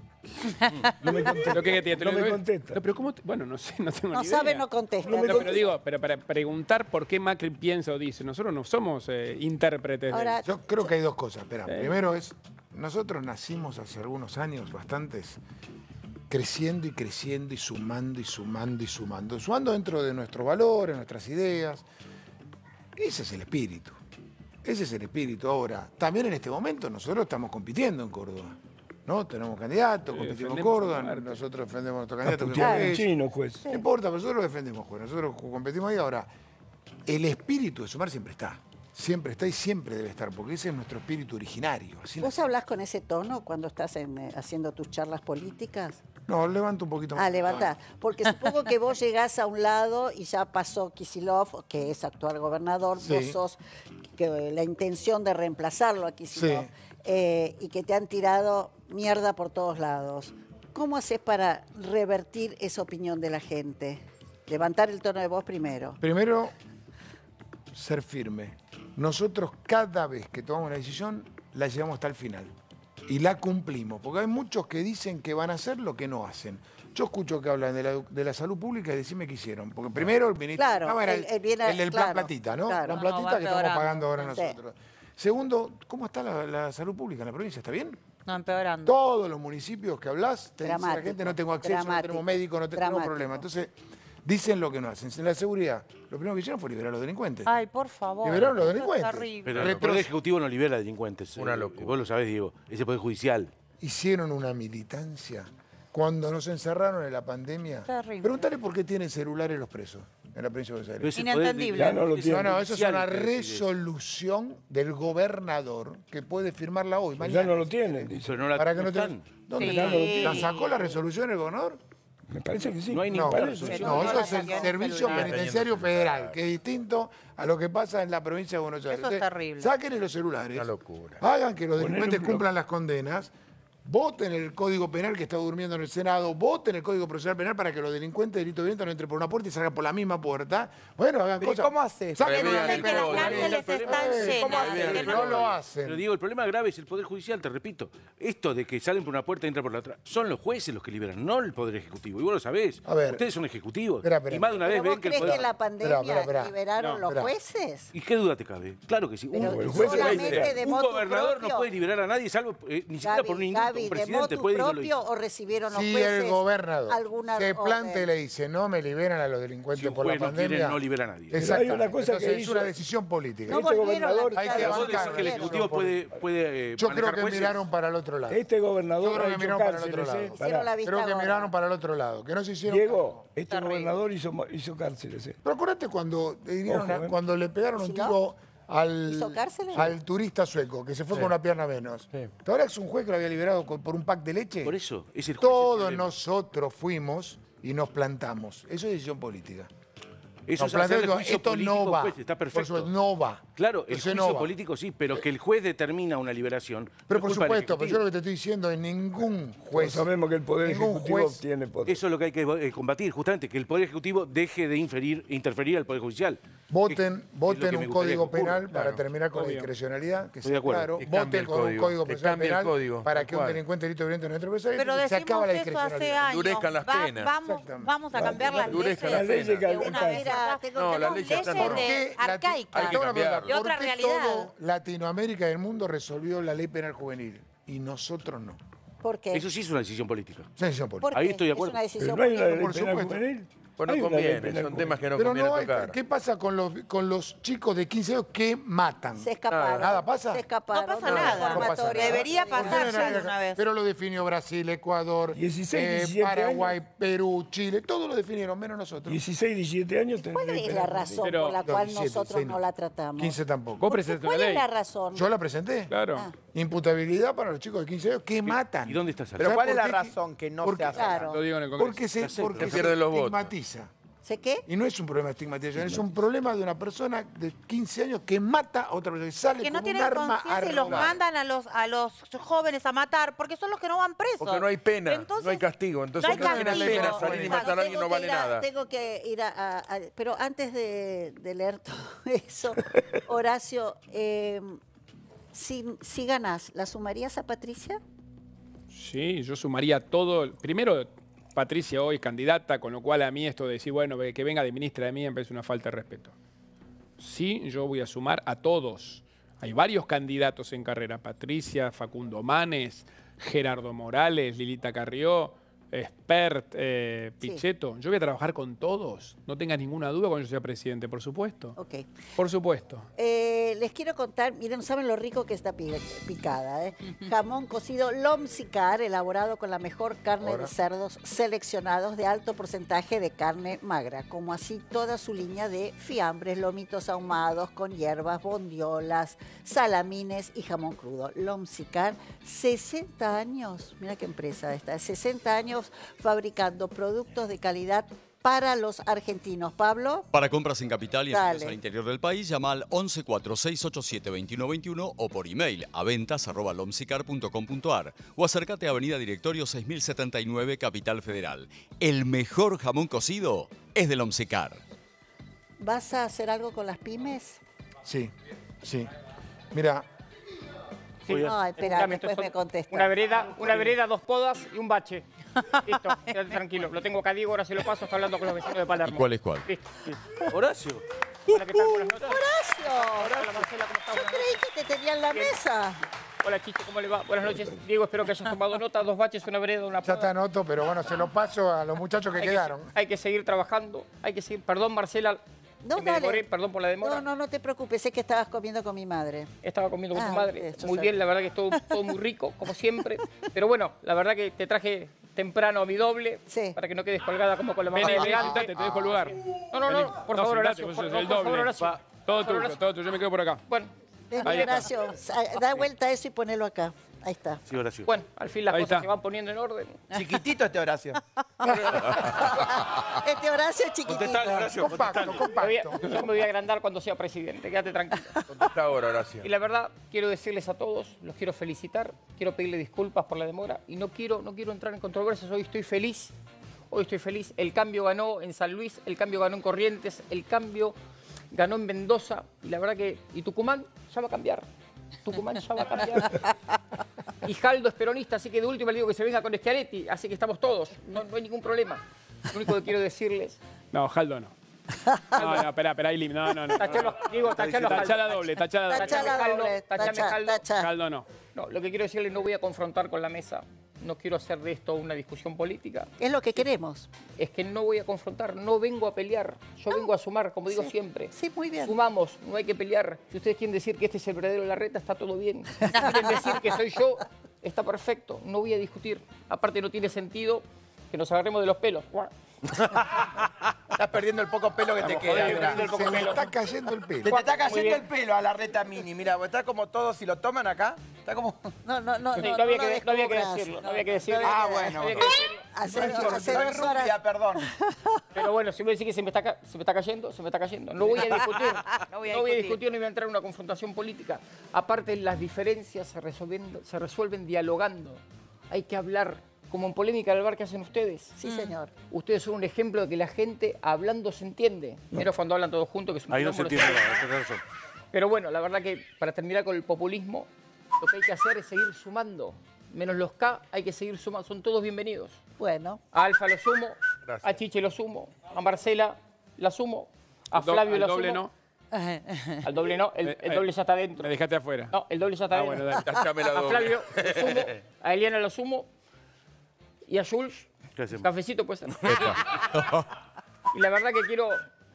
No me contesta. No me contesta. No, pero ¿cómo bueno, no sé, no tengo ni idea. No sabe, no contesta. Pero digo, pero para preguntar por qué Macri piensa o dice, nosotros no somos intérpretes. Ahora, yo creo que hay dos cosas. Espera, primero nosotros nacimos hace algunos años, bastantes, creciendo y creciendo y sumando y sumando y sumando. Sumando dentro de nuestros valores, nuestras ideas. Ese es el espíritu. Ese es el espíritu. Ahora, también en este momento nosotros estamos compitiendo en Córdoba. ¿No? Tenemos candidatos, competimos en Córdoba, nosotros defendemos a nuestro candidato. Juez. No importa, pero nosotros lo defendemos, juez. Nosotros competimos ahí. Ahora, el espíritu de sumar siempre está. Siempre está y siempre debe estar, porque ese es nuestro espíritu originario. Así ¿Vos hablás con ese tono cuando estás haciendo tus charlas políticas? No, levanto un poquito más. Ah, levantá. Porque supongo que vos llegás a un lado y ya pasó Kicillof, que es actual gobernador, Sí. vos sos la intención de reemplazarlo a Kicillof, y que te han tirado mierda por todos lados. ¿Cómo haces para revertir esa opinión de la gente? Levantar el tono de voz primero. Primero, ser firme. Nosotros cada vez que tomamos una decisión, la llevamos hasta el final. Y la cumplimos. Porque hay muchos que dicen que van a hacer lo que no hacen. Yo escucho que hablan de la salud pública y decime qué hicieron. Porque primero el ministro era el del Plan Platita, ¿no? Claro. Plan Platita que estamos pagando ahora Sí. nosotros. Segundo, ¿cómo está la salud pública en la provincia? ¿Está bien? No, empeorando. Todos los municipios que hablas, te dicen la Dramático. gente no tengo acceso, no tenemos médico, no tenemos problema. Entonces, dicen lo que no hacen. En la seguridad, lo primero que hicieron fue liberar a los delincuentes. Ay, por favor. Liberaron a los Eso es delincuentes. terrible. Pero el Poder Ejecutivo no libera delincuentes. Una locura. Vos lo sabés, Diego. Ese Poder Judicial. Hicieron una militancia. Cuando nos encerraron en la pandemia, Terrible. preguntale por qué tienen celulares los presos en la provincia de Buenos Pero Aires. ese Inentendible. Ya no lo tienen. No, eso es una Judicial, quiere decir eso. resolución del gobernador que puede firmarla hoy, Ya mañana. no lo tienen, dice. Pero no la Para que no están. ¿Dónde Sí. está? ¿La sacó la resolución el gobernador? Me parece que sí. No hay No, ninguna eso resolución. no, No eso la es el salió en Servicio celular. Penitenciario Federal, que es distinto a lo que pasa en la provincia de Buenos Aires. Eso es Entonces, terrible. Sáquenle los celulares, Una locura. hagan que los Poner delincuentes un bloque. cumplan las condenas, voten el Código Penal que está durmiendo en el Senado, voten el Código Procesal Penal para que los delincuentes de delito violento no entren por una puerta y salgan por la misma puerta. Bueno, hagan Pero ¿y cosas. cómo haces? Saquen Que los dicen que las delincuentes. cárceles están ¿Cómo llenas. hacen? que No lo Pero hacen. digo, el problema grave es el Poder Judicial, te repito. Esto de que salen por una puerta y entran por la otra, son los jueces los que liberan, no el Poder Ejecutivo. Y vos lo sabés. A ver. Ustedes son ejecutivos. Espera. Y más de una vez ¿Pero vos ven que el crees Poder... que en la pandemia Espera. liberaron No, los espera. jueces? ¿Y qué duda te cabe? Claro que sí. Pero el juez solamente de Un motu gobernador propio. no puede liberar a nadie, salvo ni siquiera por ningún Gaby, ¿de presidente motu puede y no lo propio hizo. o recibieron los Si jueces el gobernador alguna se planta y orden? le dice no me liberan a los delincuentes Si un por la juez no quiere, pandemia, no libera a nadie. Pero hay Exactamente. una cosa que Entonces, es hizo- una decisión política. No Este volvieron a gobernador- la Hay mitad que de ¿Vos los decís bancar que el eso. carreros. Ejecutivo puede Yo creo manejar que jueces? miraron para el otro lado. Este Yo gobernador creo ha que hecho miraron para el otro cárceles, lado. Hicieron la vista Creo que gorda. miraron para el otro lado, que no se hicieron. Diego, este Terrible. gobernador hizo cárceles. Pero acuérdate cuando Ojo, cuando le pegaron un ¿Sí, tiro ¿Hizo cárceles? al turista sueco, que se fue con una pierna menos. Sí. ¿Ahora es un juez que lo había liberado por un pack de leche? Por eso, es el juez el Todos problema. nosotros fuimos y nos plantamos. Eso es decisión política. Eso No, es hacerle planteo, juicio esto político no al va. juez, está Por perfecto. supuesto, no va. Claro, el Ese juicio no va. político sí, pero que el juez determina una liberación. Pero es por culpa del supuesto, pero yo Ejecutivo. lo que te estoy diciendo es ningún juez. Sabemos que el Poder ningún Ejecutivo juez- tiene poder. Eso es lo que hay que combatir, justamente, que el Poder Ejecutivo deje de interferir al Poder Judicial. Voten lo que me un gustaría código que ocurra. penal para Claro, terminar con la obvio. discrecionalidad, que Estoy de sea acuerdo. claro. Que cambie Voten el con un código, código que procesal cambie el penal código, para tal que un cual. delincuente delito violento en nuestro país Pero se decimos acaba la eso hace discrecionalidad. años. Endurezcan las penas. Vamos a cambiar las Endurezcan leyes las penas. de una vez. Mira, tengo No, que- las leyes están leyes mal. de arcaicas. Hay que cambiar. De otra ¿Por qué realidad. todo Latinoamérica y el mundo resolvió la ley penal juvenil y nosotros no? ¿Por qué? Eso sí es una decisión política. Es una decisión política. ¿Por Ahí qué? estoy de Es acuerdo. una decisión Pero no hay una política. ley por penal supuesto. juvenil. Pues no Hay una ley conviene, penal son juvenil. temas que no Pero conviene no hay, tocar. ¿qué pasa con los chicos de 15 años que matan? Se escaparon. Nada pasa. Se escaparon. No pasa del nada. reformatorio. Debería ¿Por qué pasar no ya era- de una vez. Pero lo definió Brasil, Ecuador, 16, 17 Paraguay, Perú, Chile, todos lo definieron, menos nosotros. 16, 17 años tenés ¿Cuál ley es penal la juvenil. razón Pero- por la cual 17, nosotros 16 no la tratamos? 15 tampoco. Vos presentaste una ¿Cuál es ley. la razón? Yo la presenté. Claro. Imputabilidad para los chicos de 15 años que matan. ¿Y dónde está esa Pero ley? ¿cuál es por la qué? razón que no Porque- se hace? Claro. Lo digo en el Congreso. Porque se Se pierden los votos. estigmatiza. ¿Sé qué? Y no es un problema de estigmatización, es un problema de una persona de 15 años que mata a otra persona, que sale Que no con un tienen arma conciencia y los armada. mandan a los jóvenes a matar porque son los que no van presos. Porque no hay pena, Entonces, no hay castigo. Entonces no hay no tiene castigo. pena salir y Exacto. matar a alguien no vale nada. Tengo que ir pero antes de leer todo eso, Horacio, si ganás, ¿la sumarías a Patricia? Sí, yo sumaría todo. Primero, Patricia hoy es candidata, con lo cual a mí esto de decir, bueno, que venga de ministra de mí me parece una falta de respeto. Sí, yo voy a sumar a todos. Hay varios candidatos en carrera. Patricia, Facundo Manes, Gerardo Morales, Lilita Carrió, Espert, Pichetto. Yo voy a trabajar con todos. No tengas ninguna duda cuando yo sea presidente, por supuesto. Ok. Por supuesto. Les quiero contar, miren, saben lo rico que está picada, ¿eh? Jamón cocido Lomsicar, elaborado con la mejor carne de cerdos seleccionados de alto porcentaje de carne magra, como así toda su línea de fiambres, lomitos ahumados con hierbas, bondiolas, salamines y jamón crudo. Lomsicar, 60 años, mira qué empresa esta, 60 años fabricando productos de calidad para los argentinos. Pablo. Para compras en Capital y en Dale. tiendas al interior del país, llama al 1146872121 o por email a ventas@lomsicar.com.ar o acércate a Avenida Directorio 6079, Capital Federal. El mejor jamón cocido es de Lomsicar. ¿Vas a hacer algo con las pymes? Sí, sí. Mira, No, espera, después me contesta. Una vereda, 2 podas y un bache. Listo, quédate tranquilo. Lo tengo acá, Diego, ahora se lo paso, está hablando con los vecinos de Palermo. ¿Cuál es cuál? Listo, listo. Horacio. Hola, ¿qué tal? Buenas noches. ¡Horacio! Hola, Marcela, ¿cómo estás? Yo creí que te tenía en la mesa. Hola, Chicho, ¿cómo le va? Buenas noches. Diego, espero que hayas tomado nota. 2 baches, una vereda, una ya poda. te anoto, pero bueno, se lo paso a los muchachos que quedaron. Hay que seguir trabajando, hay que seguir... Perdón, Marcela, No, que me dale. demoré, perdón por la demora. No te preocupes, sé que estabas comiendo con mi madre. Estaba comiendo con tu Ah, madre. eso Muy sabía. bien, la verdad que es todo muy rico, como siempre. Pero bueno, la verdad que te traje temprano a mi doble para que no quedes colgada como con la mamá Vení, elegante. sentate, te dejo el lugar. No, por Vení. favor, sentate, Horacio. vos Por sos favor, el doble. Horacio. Todo Por favor, tuyo, todo tuyo. Yo me quedo por acá. Bueno, Vení, Ahí está. Horacio, da vuelta a eso y ponelo acá. Ahí está. Sí, Horacio. bueno, al fin las Ahí cosas está. se van poniendo en orden. Chiquitito este Horacio. Este Horacio es chiquitito. Contestale, Horacio, contestale. Yo me voy a agrandar cuando sea presidente, quédate tranquilo. Contesta ahora, Horacio. Y la verdad, quiero decirles a todos, los quiero felicitar, quiero pedirle disculpas por la demora y no quiero entrar en controversias. Hoy estoy feliz, El cambio ganó en San Luis, el cambio ganó en Corrientes, el cambio ganó en Mendoza y la verdad que... Y Tucumán ya va a cambiar. Tucumán ya va a cambiar. Y Jaldo es peronista, así que de última le digo que se venga con Schiaretti, así que estamos todos, no hay ningún problema. Lo único que quiero decirles... No, Jaldo no. No, espera, ahí no. Tachalo, digo, tachalo, Jaldo. Tachala doble, tachala doble. Tachala doble, Tachame, Jaldo. Jaldo no. No, lo que quiero decirle, no voy a confrontar con la mesa, no quiero hacer de esto una discusión política. Es lo que queremos. Es que no voy a confrontar, no vengo a pelear, yo vengo a sumar, como digo Sí, siempre. sí, muy bien. Sumamos, no hay que pelear. Si ustedes quieren decir que este es el verdadero Larreta, está todo bien. Si quieren decir que soy yo, está perfecto, no voy a discutir. Aparte no tiene sentido que nos agarremos de los pelos. Estás perdiendo el poco pelo que te queda. mirá. Se le está cayendo el pelo. Se te está Muy cayendo bien. el pelo a la reta mini. Mira, está como todos, si lo toman acá, Está como... No había que decirlo. No había que decirlo. Ah, bueno. Hace 2 horas. Perdón. Pero bueno, si voy a decir que se me está cayendo, se me está cayendo. No voy a discutir. No voy a discutir ni voy a entrar en una confrontación política. Aparte, las diferencias se resuelven dialogando. Hay que hablar, como en Polémica del Bar que hacen ustedes. Sí, señor. Ustedes son un ejemplo de que la gente hablando se entiende. Menos cuando hablan todos juntos, que es un Ahí no se entiende nada. Pero bueno, la verdad que para terminar con el populismo, lo que hay que hacer es seguir sumando. Menos los K, hay que seguir sumando. Son todos bienvenidos. Bueno. A Alfa lo sumo, Gracias. a Chiche lo sumo, a Marcela la sumo, a Flavio la sumo. Al doble no. Al doble no, el doble ya está dentro. Me dejaste afuera. No, el doble ya está bueno, dentro. dale. A Flavio lo sumo, a Eliana lo sumo y a Jules, cafecito puede ser. Y la verdad que quiero,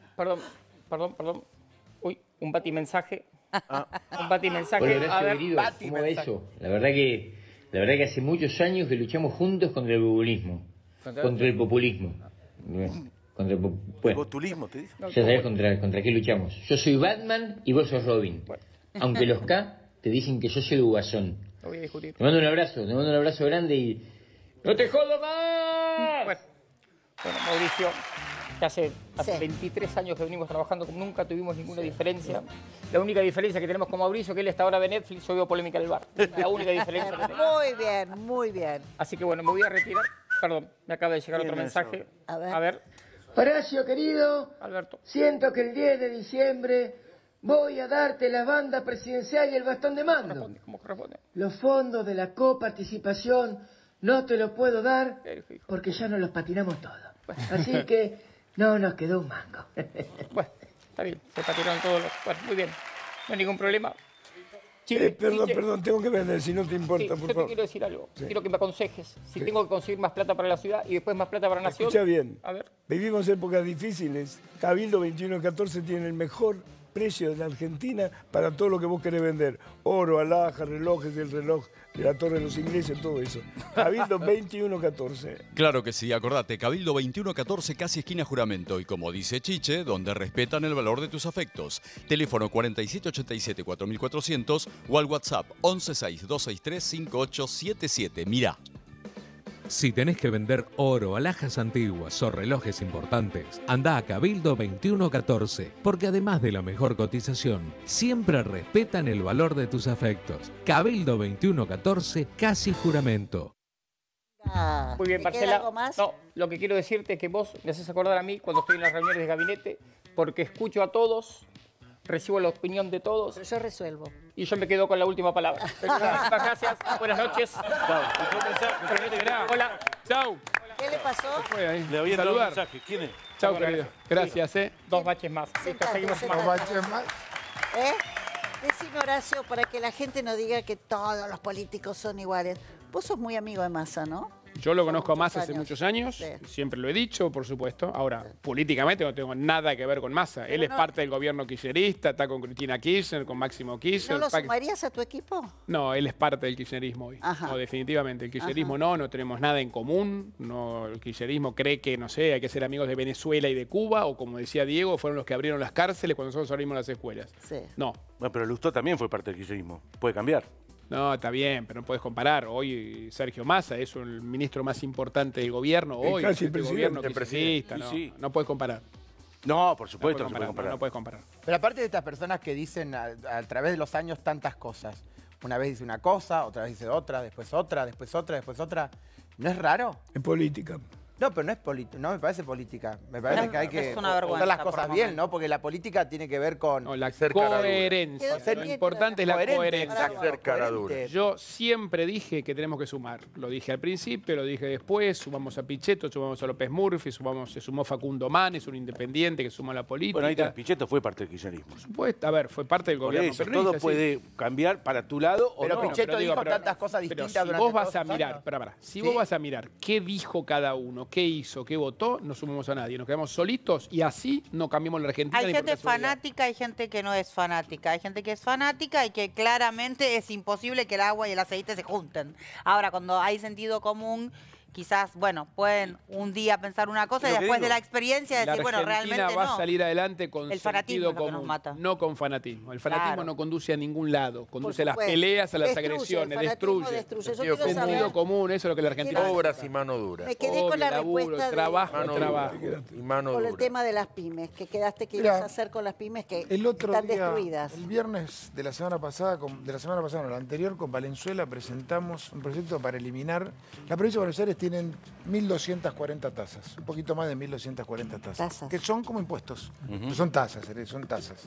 perdón. Uy, un batimensaje. Un batimensaje. Hola, gracias, querido. ¿Cómo va eso? La verdad que hace muchos años que luchamos juntos contra el populismo. Contra el populismo. Contra el botulismo, te dice. Ya sabés contra qué luchamos. Yo soy Batman y vos sos Robin. Aunque los K te dicen que yo soy el Guasón. No voy a discutir. Te mando un abrazo grande y... ¡No te jodo más! Bueno, Mauricio, que hace 23 años que venimos trabajando, como nunca tuvimos ninguna diferencia. La única diferencia que tenemos con Mauricio, que él está ahora de Netflix, yo veo Polémica del Bar. La única diferencia que tenemos. Muy bien. Así que bueno, me voy a retirar. Perdón, me acaba de llegar otro mensaje. A ver. Horacio, querido, Alberto. Siento que el 10 de diciembre voy a darte la banda presidencial y el bastón de mando. ¿Cómo corresponde? Los fondos de la coparticipación no te los puedo dar porque ya nos los patinamos todos. Así que no nos quedó un mango. Bueno, está bien, se patinaron todos los... Bueno, muy bien, no hay ningún problema. Perdón, tengo que vender, si no te importa, por yo te favor. quiero decir algo. Quiero que me aconsejes. Si tengo que conseguir más plata para la ciudad y después más plata para la nación... Escucha bien. A ver. Vivimos épocas difíciles. Cabildo 2114 tiene el mejor precio de la Argentina para todo lo que vos querés vender. Oro, alhajas, relojes, el reloj de la Torre de los Ingleses, todo eso. Cabildo 2114. Claro que sí, acordate, Cabildo 2114, casi esquina Juramento. Y como dice Chiche, donde respetan el valor de tus afectos. Teléfono 4787-4400 o al WhatsApp 116-263-5877. Mirá. Si tenés que vender oro, alhajas antiguas o relojes importantes, anda a Cabildo 2114, porque además de la mejor cotización, siempre respetan el valor de tus afectos. Cabildo 2114, casi Juramento. Muy bien, ¿te Marcela. queda algo más? No, lo que quiero decirte es que vos me haces acordar a mí cuando estoy en las reuniones de gabinete, porque escucho a todos, recibo la opinión de todos. Pero yo resuelvo. Y yo me quedo con la última palabra. Muchas gracias, buenas noches. Hola. Chau. ¿Qué le pasó? Fue ahí. Le había dado un Saludar. mensaje. ¿Quién es? Chau, querido. Gracias, Dos baches más. Listo, seguimos sentate. más. Decime, Horacio, para que la gente no diga que todos los políticos son iguales. Vos sos muy amigo de Massa, ¿no? Yo lo conozco más hace años. muchos años, Sí. siempre lo he dicho, por supuesto. Ahora, políticamente no tengo nada que ver con Massa. Él es parte del gobierno kirchnerista, está con Cristina Kirchner, con Máximo Kirchner. ¿No lo sumarías a tu equipo? No, él es parte del kirchnerismo hoy. Ajá. No, definitivamente. El kirchnerismo no tenemos nada en común. No, el kirchnerismo cree que, no sé, hay que ser amigos de Venezuela y de Cuba, o como decía Diego, fueron los que abrieron las cárceles cuando nosotros abrimos las escuelas. Sí. No. Bueno, pero Lustó también fue parte del kirchnerismo. Puede cambiar. No, está bien, pero no puedes comparar. Hoy Sergio Massa es el ministro más importante del gobierno. Hoy casi el el gobierno presidente. kirchnerista. No, Sí. no puedes comparar. No, por supuesto, no se puede No, comparar. no puedes comparar. Pero aparte de estas personas que dicen a través de los años tantas cosas. Una vez dice una cosa, otra vez dice otra, después otra, después otra, después otra. ¿No es raro? Es política. No, pero no es política, no me parece política. Me parece que hay que Es una vergüenza hacer las por cosas el bien, momento. ¿no? Porque la política tiene que ver con No, la ser cara dura. coherencia. Lo importante es la coherencia. Ser cara dura. Yo siempre dije que tenemos que sumar. Lo dije al principio, lo dije después. Sumamos a Pichetto, sumamos a López Murphy, se sumó Facundo Manes, un independiente que sumó a la política. Bueno, ahí tenés, Pichetto fue parte del kirchnerismo. Supuesto, a ver, fue parte del Por gobierno eso, peronista, todo sí. puede cambiar para tu lado o Pero no. Pichetto dijo pero- tantas cosas pero distintas si durante vos vas todos a esos mirar, años. si ¿Sí? vos vas a mirar qué dijo cada uno, qué hizo, qué votó, no sumamos a nadie. Nos quedamos solitos y así no cambiamos la Argentina. Hay ni por gente casualidad. fanática, hay gente que no es fanática. Hay gente que es fanática y que claramente es imposible que el agua y el aceite se junten. Ahora, cuando hay sentido común quizás, bueno, pueden un día pensar una cosa y después de la experiencia decir, bueno, realmente La Argentina va no. a salir adelante con El fanatismo sentido es lo que nos común, mata. no con fanatismo. El fanatismo Claro. no conduce a ningún lado, conduce a las supuesto. peleas, a las Destruye, agresiones, el fanatismo destruye. destruye. Yo Sentido quiero común, saber- común, eso es lo que la Argentina Obras y mano dura. Me quedé con la respuesta de- trabajo, Mano trabajo. dura. Y mano Con el dura. tema de las pymes, que quedaste que Mira, ibas a hacer con las pymes que El otro están día, destruidas. el viernes de la semana pasada, no, la anterior, con Valenzuela presentamos un proyecto para eliminar. La provincia de Buenos Aires tiene 1.240 tasas, un poquito más de 1.240 tasas, que son como impuestos. No son tasas, son tasas.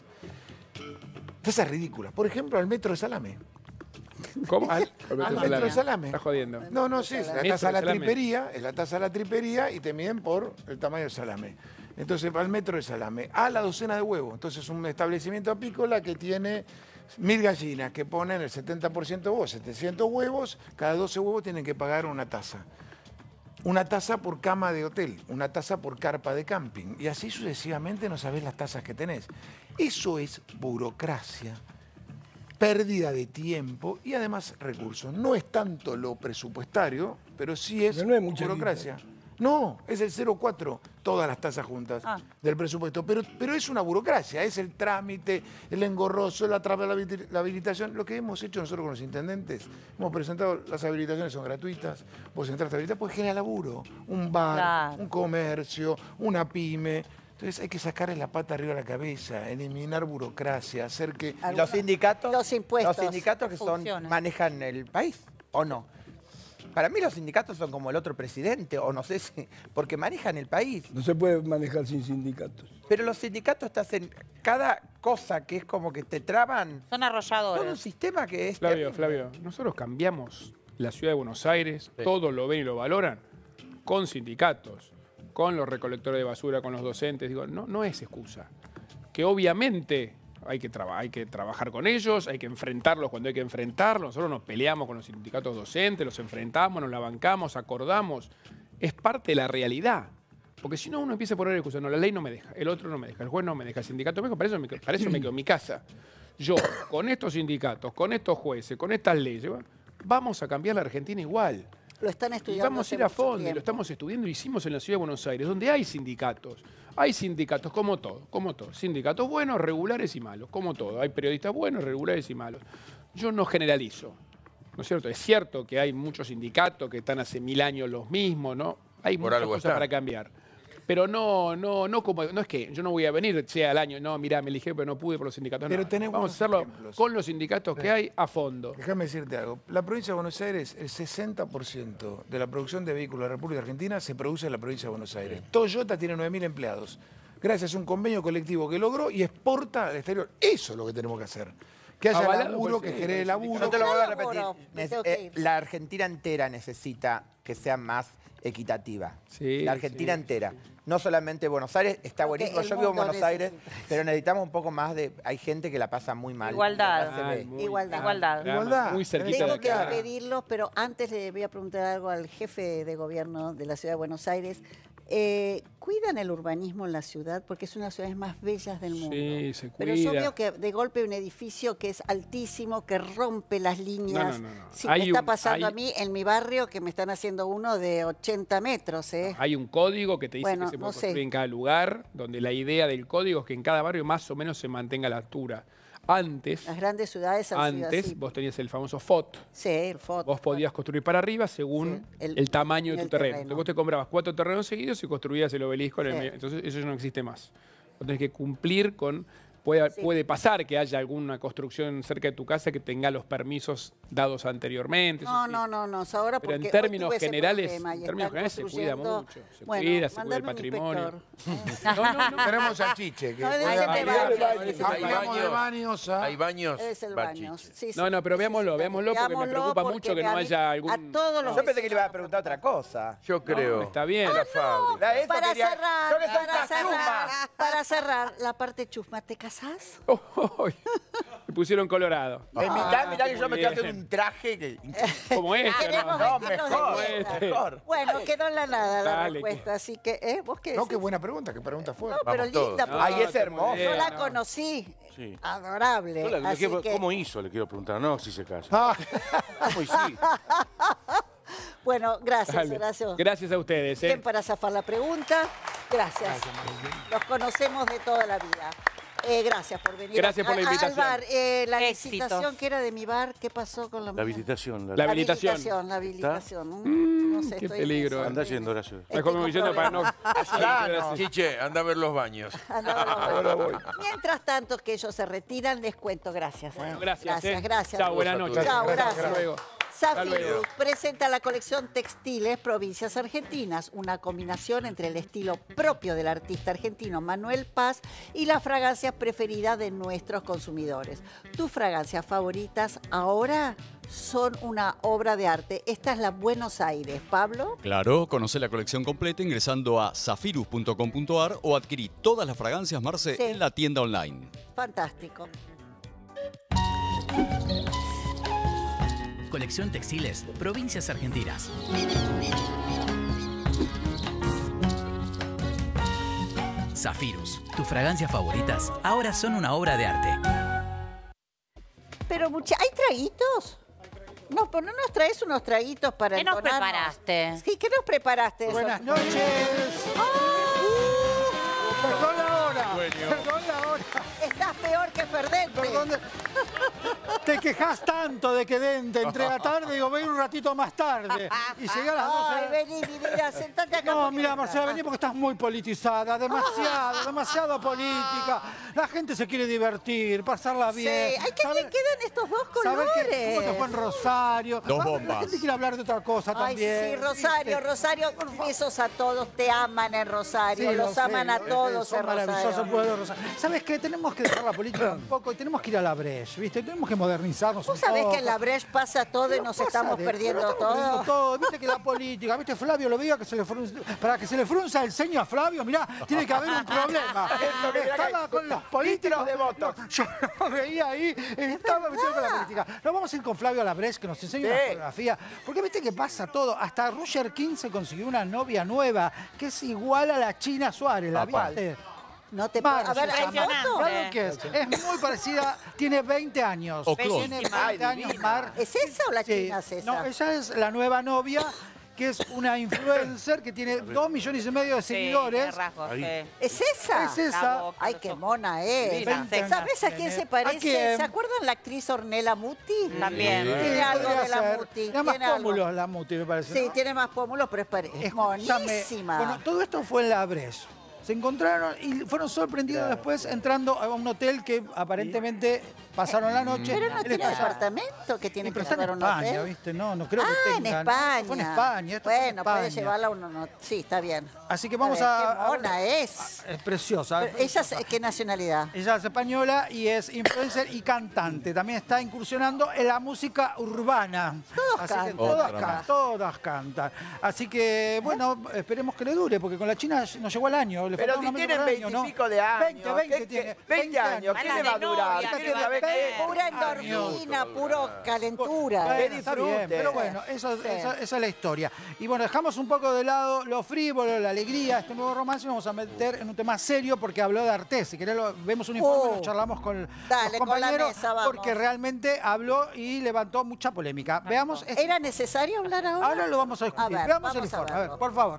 Tasas ridículas. Por ejemplo, al metro de Salame. ¿Cómo? Al metro de Salame. Estás jodiendo. No, sí, es la Metro tasa a de la salame. tripería, es la tasa a la tripería y te miden por el tamaño del salame. Entonces, al metro de salame, a la docena de huevos. Entonces, un establecimiento apícola que tiene 1.000 gallinas que ponen el 70% de huevos, 700 huevos, cada 12 huevos tienen que pagar una tasa. Una tasa por cama de hotel, una tasa por carpa de camping. Y así sucesivamente no sabés las tasas que tenés. Eso es burocracia, pérdida de tiempo y además recursos. No es tanto lo presupuestario, pero sí es Pero no hay mucha burocracia. No, es el 0,4, todas las tasas juntas del presupuesto. Pero es una burocracia, es el trámite, el engorroso, la habilitación. Lo que hemos hecho nosotros con los intendentes, hemos presentado, las habilitaciones son gratuitas, vos entraste a habilitar, pues genera laburo. Un bar, Claro. un comercio, una pyme. Entonces hay que sacarle la pata arriba de la cabeza, eliminar burocracia, hacer que... ¿Y los sindicatos? Los impuestos. Los sindicatos que Funcionan. manejan el país, ¿o no? Para mí los sindicatos son como el otro presidente, o no sé si... Porque manejan el país. No se puede manejar sin sindicatos. Pero los sindicatos te hacen cada cosa que es como que te traban. Son arrolladores. Todo un sistema que es... Flavio, nosotros cambiamos la ciudad de Buenos Aires, todos lo ven y lo valoran, con sindicatos, con los recolectores de basura, con los docentes. Digo, no es excusa. Que obviamente hay que trabajar con ellos, hay que enfrentarlos cuando hay que enfrentarlos. Nosotros nos peleamos con los sindicatos docentes, los enfrentamos, nos la bancamos, acordamos. Es parte de la realidad. Porque si no, uno empieza a poner excusas. No, la ley no me deja, el otro no me deja, el juez no me deja, el sindicato me deja. Para eso me quedo en mi casa. Yo, con estos sindicatos, con estos jueces, con estas leyes, vamos a cambiar la Argentina igual. Lo están Y estudiando. vamos a ir hace a mucho fondo, y tiempo. lo estamos estudiando, lo hicimos en la Ciudad de Buenos Aires, donde hay sindicatos. Hay sindicatos, como todo. Sindicatos buenos, regulares y malos, como todo. Hay periodistas buenos, regulares y malos. Yo no generalizo, ¿no es cierto? Es cierto que hay muchos sindicatos que están hace 1000 años los mismos, ¿no? Hay Por muchas algo cosas están. para cambiar. Pero no es que yo no voy a venir, sea al año, no, mirá, me eligieron, pero no pude por los sindicatos. Pero no. tenés Vamos a buenos hacerlo ejemplos. con los sindicatos que hay a fondo. Déjame decirte algo. La provincia de Buenos Aires, el 60% de la producción de vehículos de la República Argentina se produce en la provincia de Buenos Aires. Toyota tiene 9.000 empleados. Gracias a un convenio colectivo que logró y exporta al exterior. Eso es lo que tenemos que hacer. Que haya Avalado laburo, por que el genere laburo. No te lo voy a repetir. Laburo, me tengo que ir. La Argentina entera necesita que sea más equitativa. La Argentina entera. No solamente Buenos Aires, está Porque buenísimo. el Yo vivo en mundo Buenos Aires, necesita. pero necesitamos un poco más de... Hay gente que la pasa muy mal. Igualdad. La clase B. Igualdad. Muy cerquita Tengo de que acá. pedirlos, pero antes le voy a preguntar algo al jefe de gobierno de la ciudad de Buenos Aires. ¿Cuidan el urbanismo en la ciudad? Porque es una de las ciudades más bellas del mundo. Sí, se Pero yo cuida. veo que de golpe un edificio que es altísimo, que rompe las líneas. No. Sí, Hay me está un- pasando hay- a mí en mi barrio que me están haciendo uno de 80 metros. Hay un código que te dice Bueno, que se puede no sé. construir en cada lugar, donde la idea del código es que en cada barrio más o menos se mantenga la altura. Antes, Las grandes ciudades han sido así. vos tenías el famoso FOT. Sí, el foto. Vos podías construir para arriba según el tamaño de tu el terreno. terreno. Entonces vos te comprabas 4 terrenos seguidos y construías el obelisco en el Sí. medio. Entonces eso ya no existe más. Vos tenés que cumplir con... Puede pasar que haya alguna construcción cerca de tu casa que tenga los permisos dados anteriormente. eso No, sí. no, ahora Pero en porque hoy términos tuve ese generales, problema y en términos están generales se cuida construyendo- mucho. Se Bueno, cuida el mandame un patrimonio. inspector. Tenemos a Chiche. Que No, puede- ese te va. Hablamos de baños. Hay baños. Es el va baño. Chiche. Sí, sí. No, pero veámoslo porque me Veámoslo preocupa porque mucho que no a mí- haya algún... A todos los Yo pensé que le iba a preguntar otra cosa. Yo creo. Está bien. La fábrica. Eso Para quería- cerrar, yo que soy para cerrar, chusma. para cerrar, la parte chusma, ¿te casás? Me pusieron colorado. Mirá que yo me estoy bien. haciendo un traje que... Como este, Queremos No, vestirnos mejor, de fiesta. mejor. Bueno, quedó en la nada la Dale, respuesta, así que, ¿vos qué No, decís? qué buena pregunta, qué pregunta fuerte. No, pero Vamos todos. linda, porque Ahí es está muy hermoso. bien. yo la no. conocí, Sí. adorable. Yo le así quiero- que- ¿Cómo hizo? Le quiero preguntar, no si se casa. Ah, ¿Cómo hiciste? Bueno, gracias, Dale. Horacio. Gracias a ustedes. Bien para zafar la pregunta. Gracias. Los conocemos de toda la vida. Gracias por venir. Gracias por la invitación. Al bar, la Éxitos. licitación que era de mi bar, ¿qué pasó con la La habilitación. La habilitación. La habilitación. No sé, Qué estoy peligro. Anda yendo, Horacio. Mejor me voy yendo para no... Chiche, anda a ver los baños. Ahora voy. Mientras tanto que ellos se retiran, les cuento. Gracias. Bueno, gracias. Gracias. Chao, buenas noches. Chao, gracias. Hasta luego. Zafirus presenta la colección Textiles Provincias Argentinas, una combinación entre el estilo propio del artista argentino Manuel Paz y las fragancias preferidas de nuestros consumidores. Tus fragancias favoritas ahora son una obra de arte. Esta es la Buenos Aires. Pablo. Claro, conoce la colección completa ingresando a zafirus.com.ar o adquirí todas las fragancias, Marce, en la tienda online. Fantástico. Colección Textiles, Provincias Argentinas. Zafirus, tus fragancias favoritas ahora son una obra de arte. Pero ¿hay traguitos? No, pero no nos traes unos traguitos para ¿Qué nos entonarnos? preparaste? Sí, ¿qué nos preparaste? Buenas noches. Perdón la hora. Perdón la hora. Estás peor que Ferdente. Perdón. Te quejas tanto de que Dente entrega tarde, digo, voy un ratito más tarde. Y llegué a las 12. Ay, vení, mira, sentate acá. No, mira, Marcela, vení porque estás muy politizada, demasiado política. La gente se quiere divertir, pasarla bien. Sí, hay que le quedan estos dos colores. ¿Cómo te fue en Rosario? Dos La bombas. gente quiere hablar de otra cosa también. Ay, sí, Rosario, ¿viste? Rosario, besos a todos, te aman en Rosario, Sí, los lo sé, aman a lo sé, todos son en maravilloso Rosario. pueblo de Rosario. ¿Sabes qué? Tenemos que dejar la política un poco y tenemos que ir a la Breche, ¿viste? Tenemos que modernizarnos ¿Vos un sabés poco. que en la Breche pasa todo y nos estamos perdiendo todo? Viste que la política, viste Flavio, lo veía que para que se le frunza el ceño a Flavio, mirá, tiene que haber un problema. Estaba con los políticos de votos. Yo lo veía ahí, estaba metido con la política. Nos vamos a ir con Flavio a la Breche, que nos enseñe una fotografía. Porque viste que pasa todo. Hasta Roger King se consiguió una novia nueva, que es igual a la China Suárez, ¿la viste? No te Mar, a ver, se llama. ¿foto? ¿Sabes qué es? Es muy parecida, tiene 20 años. O clon. Tiene 20 años, Mar. ¿Es esa o la Sí. china es esa? No, ella es la nueva novia, que es una influencer que tiene 2,5 millones de seguidores. ¿Es esa? Es esa. Ay, qué mona es. Divina. ¿Sabes a quién se parece? ¿A quién? ¿Se acuerdan la actriz Ornella Muti? También. Tiene algo Podría de la ser. Muti. Tiene más tiene algo. pómulos la Muti, me parece. Sí, ¿no? tiene más pómulos, pero es monísima. Bueno, todo esto fue en la Breche. Se encontraron y fueron sorprendidos después entrando a un hotel que aparentemente pasaron la noche. Pero no Él tiene está allá. departamento que tiene Pero que está en llevar un España, hotel. ¿viste? No creo que En tengan. España. Fue en España. Esto fue en Bueno, puede España. llevarla a uno. No. Sí, está bien. Así que vamos Qué a... mona es. Es preciosa. Pero ¿ella qué nacionalidad? Ella es española y es influencer y cantante. También está incursionando en la música urbana. Todos Así que cantan. todas cantan. Así que, bueno, esperemos que le dure, porque con la China nos llegó al año. Le Pero faltaba si una tienen menos 20 año, y ¿no? pico de años. 20 tiene. 20 años, ¿qué le va a durar? novia, ¿Qué ¿qué va a sabe qué? hacer? Pura endorfina, puro calentura. Bueno, está bien, disfrute. pero bueno, esa es la historia. Y bueno, dejamos un poco de lado lo frívolo, la alegría, este nuevo romance, y vamos a meter en un tema serio porque habló de Artés. Si querés, vemos un informe, lo charlamos con Dale, los con la compañeros, mesa, vamos. porque realmente habló y levantó mucha polémica. Veamos. ¿Era necesario hablar ahora? Ahora lo vamos a discutir. A ver, Veamos el vamos a informe. A ver, verlo. por favor.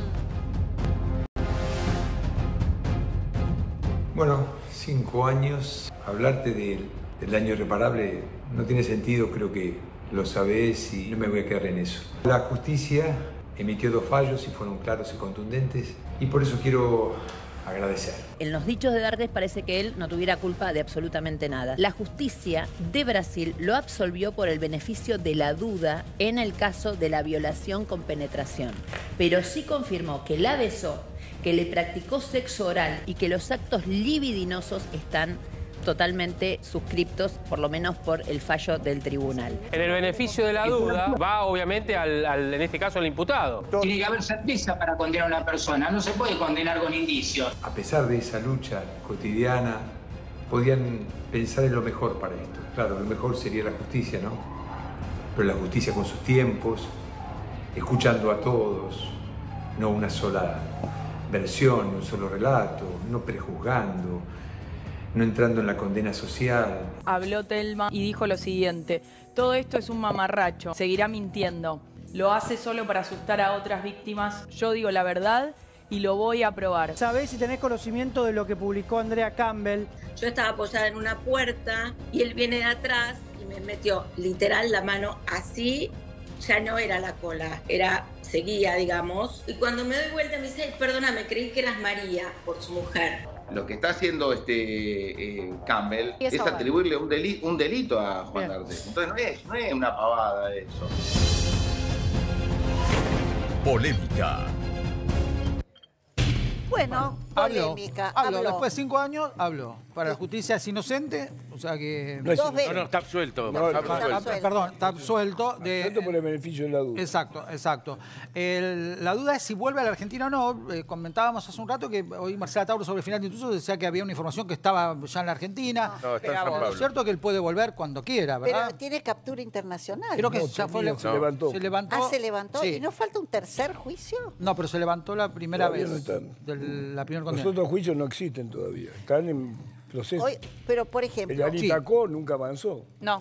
Bueno, 5 años. Hablarte del daño irreparable no tiene sentido, creo que lo sabés y no me voy a quedar en eso. La justicia emitió 2 fallos y fueron claros y contundentes y por eso quiero agradecer. En los dichos de D'Artés parece que él no tuviera culpa de absolutamente nada. La justicia de Brasil lo absolvió por el beneficio de la duda en el caso de la violación con penetración. Pero sí confirmó que la besó, que le practicó sexo oral y que los actos libidinosos están totalmente suscriptos, por lo menos por el fallo del tribunal. En el beneficio de la duda va obviamente en este caso al imputado. Tiene que haber certeza para condenar a una persona, no se puede condenar con indicios. A pesar de esa lucha cotidiana, podían pensar en lo mejor para esto. Claro, lo mejor sería la justicia, ¿no? Pero la justicia con sus tiempos, escuchando a todos, no una sola versión, un solo relato, no prejuzgando, no entrando en la condena social. Habló Telma y dijo lo siguiente: todo esto es un mamarracho, seguirá mintiendo. lo hace solo para asustar a otras víctimas. Yo digo la verdad y lo voy a probar. ¿Sabés si tenés conocimiento de lo que publicó Andrea Campbell? Yo estaba apoyada en una puerta y él viene de atrás y me metió literal la mano así, ya no era la cola, seguía, digamos. Y cuando me doy vuelta me dice, "Ay, perdóname, creí que eras María", por su mujer. Lo que está haciendo Campbell es atribuirle un delito a Juan D'Artes. Entonces no es una pavada eso. Polémica. Bueno, polémica. Habló. Después de 5 años, habló. Para la justicia es inocente, o sea que... No, está absuelto. Perdón, está absuelto. Absuelto por el beneficio de la duda. Exacto. La duda es si vuelve a la Argentina o no. Comentábamos hace un rato que hoy Marcela Tauro sobre el final de Intrusos decía que había una información que estaba ya en la Argentina. No, está en San Pablo. Es cierto que él puede volver cuando quiera, ¿verdad? Pero tiene captura internacional. Creo que ya fue... Se levantó. Se levantó. Ah, se levantó. Sí. ¿Y no falta un tercer juicio? No, pero se levantó la primera Todavía vez. no están. La primera condena. Los otros juicios no existen todavía. Están en proceso. Pero, por ejemplo... El Anitacó nunca avanzó. No.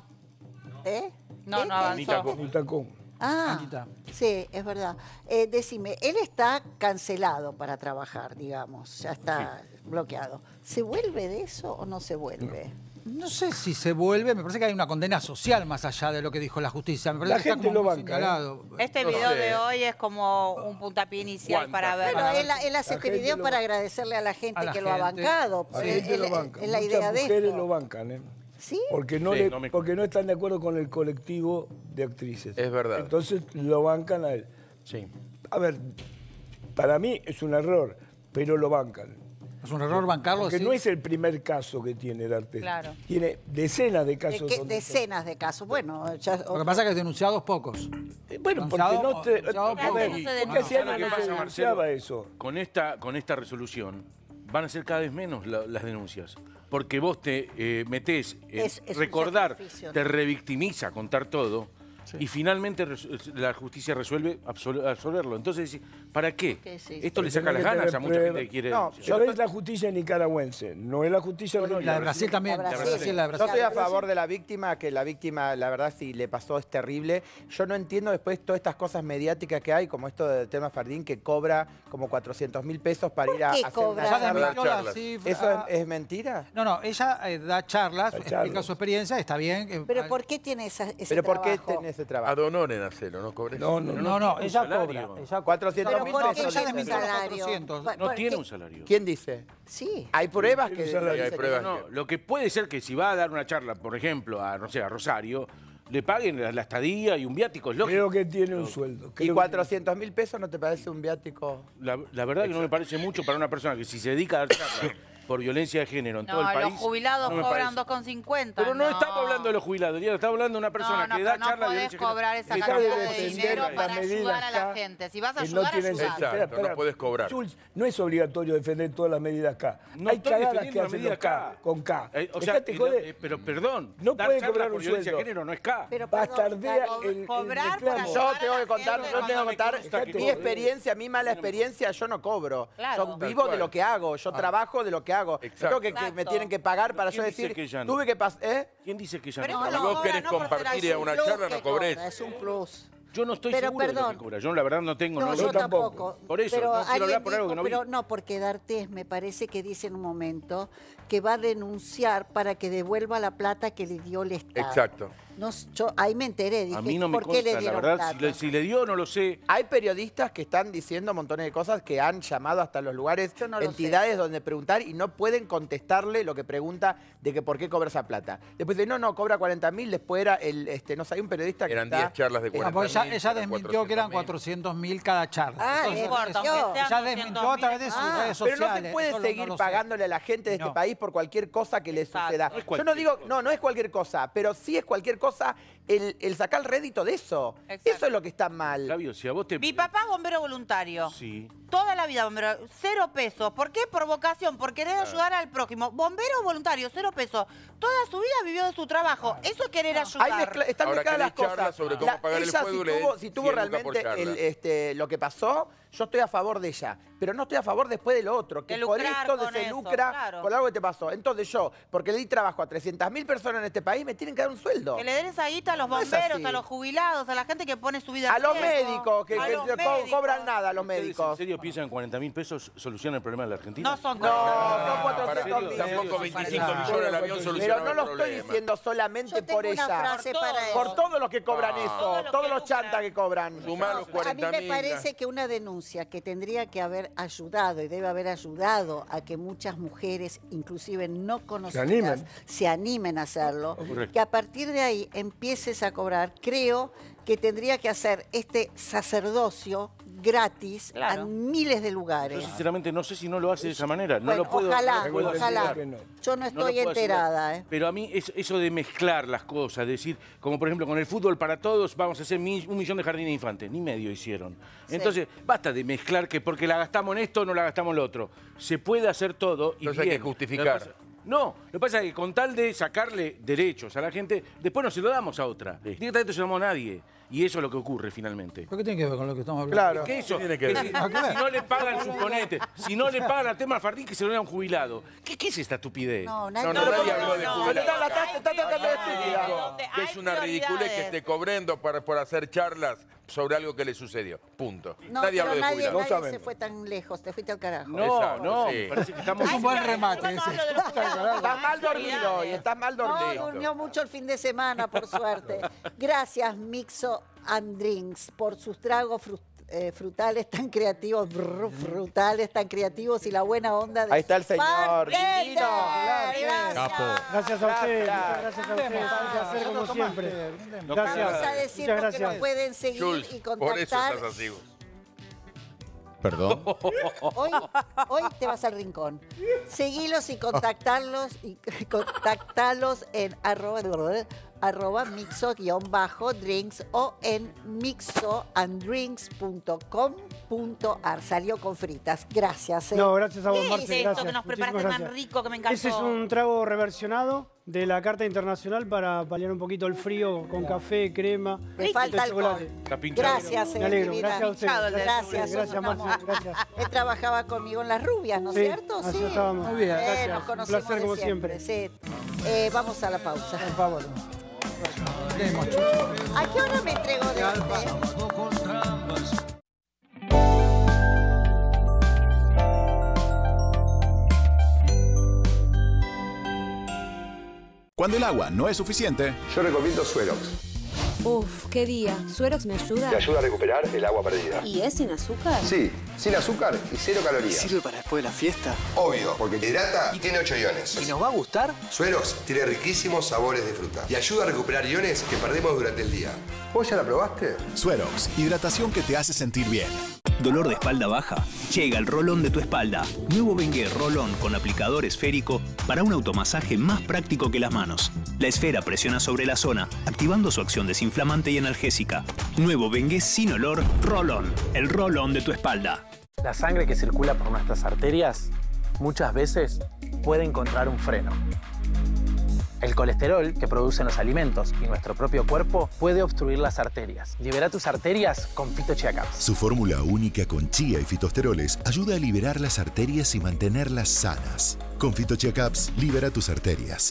No avanzó. Anitacó. Ah, sí, es verdad. Decime, él está cancelado para trabajar, digamos. Ya está bloqueado. ¿Se vuelve de eso o no se vuelve? No sé si se vuelve, me parece que hay una condena social más allá de lo que dijo la justicia. Me parece La que gente está como lo muy banca, señalado. Este video de hoy es como un puntapié inicial para ver. Bueno, él hace este video para agradecerle a la gente que lo ha bancado. La gente lo banca. Es la idea de mujeres esto. lo bancan, ¿eh? ¿Sí? Porque porque no están de acuerdo con el colectivo de actrices. Es verdad. Entonces lo bancan a él. Sí. A ver, para mí es un error, pero lo bancan. Es un error bancarlo, Porque sí. no es el primer caso que tiene D'Artes. Claro. Tiene decenas de casos. Decenas de casos. Bueno, Lo que pasa es que denunciados pocos. Bueno, porque no te... A ver, porque hacía ¿Sabes lo que no se pasa, denunciaba Marcelo? eso. Con esta resolución van a ser cada vez menos las denuncias. Porque vos te metés en Es un recordar, sacrificio, ¿no? te revictimiza contar todo. Y finalmente la justicia resuelve absolverlo. Entonces, ¿para qué? Esto le saca las ganas a mucha gente que quiere... No, yo es la justicia nicaragüense, no es la justicia La de Brasil también. Yo estoy a favor de la víctima, que la víctima, la verdad, si le pasó es terrible. Yo no entiendo después todas estas cosas mediáticas que hay, como esto del tema Fardín, que cobra como 400.000 pesos para ir a hacer una charla. ¿Eso es mentira? No, ella da charlas, explica su experiencia, está bien. ¿Pero por qué tiene ese ¿Pero por qué trabajo? tenés ese trabajo? Ad honorem hacerlo, ¿no cobres? No, ella cobra. Ella 400.000 ¿Por qué pesos. ella tiene un salario? No tiene un salario. ¿Quién dice? Sí. Hay pruebas que... Hay pruebas. No, lo que puede ser que si va a dar una charla, por ejemplo, a Rosario, le paguen la estadía y un viático, es lógico. Creo que tiene un sueldo. ¿Y 400.000 pesos no te parece un viático? La verdad que no me parece mucho para una persona que si se dedica a dar charlas por violencia de género en todo el país... los jubilados no me cobran parece. 2,50. Pero no estamos hablando de los jubilados, Diana, estamos hablando de una persona que da charlas de no violencia podés cobrar esa de cantidad género. de dinero para ayudar a la gente. Si vas a que no ayudar, tienen ayudar. Exacto, no puedes cobrar. Jules, no es obligatorio defender todas las medidas acá. No Hay estoy cagadas defendiendo que una hacen medida los K, acá. con K. O sea, Dejate joder. pero perdón, No dar puede charlas cobrar por un violencia de sueldo. género no es K. Bastardea el cobrar reclamo. Yo tengo que contar, que mi experiencia, mi mala experiencia, yo no cobro. Claro. Yo vivo de lo que hago, yo trabajo de lo que hago. Exacto. Creo que me tienen que pagar para yo ¿Quién dice decir, que ya no? tuve que pasar... ¿Quién dice que ya Pero no? eso Si no vos querés cobra, no por ser compartir así. a una charla, no cobrés. Es un plus. Yo no estoy Pero seguro de lo perdón. que cobra. Yo la verdad no tengo... No, yo tampoco. Por eso, Pero no quiero hablar alguien por algo que no vi. pero no, porque D'Artes me parece que dice en un momento que va a denunciar para que devuelva la plata que le dio el Estado. Exacto. No, yo ahí me enteré, dije, A mí no me ¿por qué le consta, la dieron verdad, plata? si le dio no lo sé. Hay periodistas que están diciendo montones de cosas que han llamado hasta los lugares, Yo no lo entidades donde preguntar y no pueden contestarle lo que pregunta de que por qué cobra esa plata. Después de no, cobra 40.000, después era no sé, hay un periodista que Eran está... 10 charlas de 40.000. Ella desmintió que eran 400.000 cada charla. Ah, Entonces, no importa, aunque sean ella desmintió a través de sus redes Pero sociales. no se puede eso seguir lo sé. pagándole a la gente de este país por cualquier cosa que le suceda. No es Yo no digo, no es cualquier cosa, pero sí es cualquier cosa el sacar el rédito de eso. Exacto. Eso es lo que está mal. Flavio, si a vos te... Mi papá es bombero voluntario. Sí. Toda la vida bombero, 0 pesos. ¿Por qué? Por vocación, por querer ayudar al prójimo. Bombero voluntario, 0 pesos. Toda su vida vivió de su trabajo. Eso es querer ayudar. Están Ahora mezcladas las querés charla cosas. sobre cómo pagar el ella, juego, si tuvo realmente lo que pasó, yo estoy a favor de ella. Pero no estoy a favor después de lo otro. Que De por lucrar esto con se eso, lucra claro. con algo que te pasó. Entonces yo, porque le di trabajo a 300.000 personas en este país, me tienen que dar un sueldo. Que le den esa guita a los bomberos, a los jubilados, a la gente que pone su vida A en los riesgo. médicos, que A los no médicos. cobran nada los ¿Ustedes médicos. en serio piensan que 40.000 pesos solucionan el problema de la Argentina? No son No, son 400.000. Tampoco 25 millones el avión soluciona Pero no lo estoy diciendo solamente por una ella. frase para Por eso. todos los que cobran eso, todos los chantas que cobran. Sumá los A mí me parece que una denuncia que tendría que haber ayudado y debe haber ayudado a que muchas mujeres, inclusive no conocidas, se animen a hacerlo, Correcto. que a partir de ahí empieces a cobrar. Creo que tendría que hacer este sacerdocio gratis a miles de lugares. Yo sinceramente no sé si no lo hace de esa manera. No Bueno, lo puedo, ojalá, no lo puedo ojalá. asegurar. Yo no No lo estoy puedo enterada. asegurar. Pero a mí eso de mezclar las cosas, decir, como por ejemplo con el fútbol para todos vamos a hacer 1 millón de jardines de infantes, ni medio hicieron. Sí. Entonces, basta de mezclar que porque la gastamos en esto no la gastamos en lo otro. Se puede hacer todo y Entonces hay bien. que justificar. No, lo que pasa es que con tal de sacarle derechos a la gente, después no se lo damos a otra. Directamente se lo damos a nadie. Y eso es lo que ocurre finalmente. ¿Por qué tiene que ver con lo que estamos hablando? Claro. Que eso, tiene que que ver? si no le pagan, suponete, si no le pagan al tema al Fardín, que se lo den a un jubilado. ¿Qué es esta estupidez? No, No, nadie habló de Pero jubilados. está tratando de estúpida. Que es una ridiculez que esté cobrando por hacer charlas sobre algo que le sucedió. Punto. No, Nadie habló pero de nadie, jubilados. se fue tan lejos, te fuiste al carajo. No, Exacto, no, sí. parece que estamos... Es un buen remate ese. Estás mal dormido y estás mal No, dormido. durmió mucho el fin de semana, por suerte. Gracias, Mixo and Drinks, por sus tragos frutales tan creativos, frutales tan creativos y la buena onda de Ahí está el señor. Bartender. Divino. Gracias. Gracias a ustedes. Gracias. Muchas gracias a ustedes. Un placer como siempre. Vamos a Gracias. decir Muchas porque nos gracias. pueden seguir Jules, y por eso contactar. estás así vos. Perdón. Hoy te vas al rincón. Seguilos y contactarlos en arroba mixo-drinks o en mixoanddrinks.com.ar. Salió con fritas. Gracias. No, gracias a vos, ¿Qué Marce. es esto Gracias. que nos Muchísimas preparaste tan gracias. rico que me encantó? Ese es un trago reversionado de la Carta Internacional para paliar un poquito el frío con café, crema. Me falta y chocolate. alcohol. Está pinchado. Gracias, Me alegro. divina. Gracias a ustedes. Gracias, Gracias, somos Marce. Gracias. Él trabajaba conmigo en Las Rubias, ¿no es Sí, cierto? así estábamos. Muy bien, gracias. Nos Un conocemos placer de como siempre. Sí. Vamos a la pausa. Por favor. ¿A qué hora me entrego de Cuando el agua no es suficiente, yo recomiendo Suerox. Uf, qué día. ¿Suerox me ayuda? Te ayuda a recuperar el agua perdida. ¿Y es sin azúcar? Sí, sin azúcar y 0 calorías. ¿Sirve para después de la fiesta? Obvio, porque te hidrata y tiene 8 iones. ¿Y nos va a gustar? Suerox tiene riquísimos sabores de fruta y ayuda a recuperar iones que perdemos durante el día. ¿Vos ya la probaste? Suerox, hidratación que te hace sentir bien. ¿Dolor de espalda baja? Llega el Rolón de tu espalda. Nuevo Bengué Rolón con aplicador esférico para un automasaje más práctico que las manos. La esfera presiona sobre la zona, activando su acción desinflamante y analgésica. Nuevo Bengué sin olor Rolón. El Rolón de tu espalda. La sangre que circula por nuestras arterias muchas veces puede encontrar un freno. El colesterol que producen los alimentos y nuestro propio cuerpo puede obstruir las arterias. Libera tus arterias con Fito Chia Caps. Su fórmula única con chía y fitosteroles ayuda a liberar las arterias y mantenerlas sanas. Con Fito Chia Caps, libera tus arterias.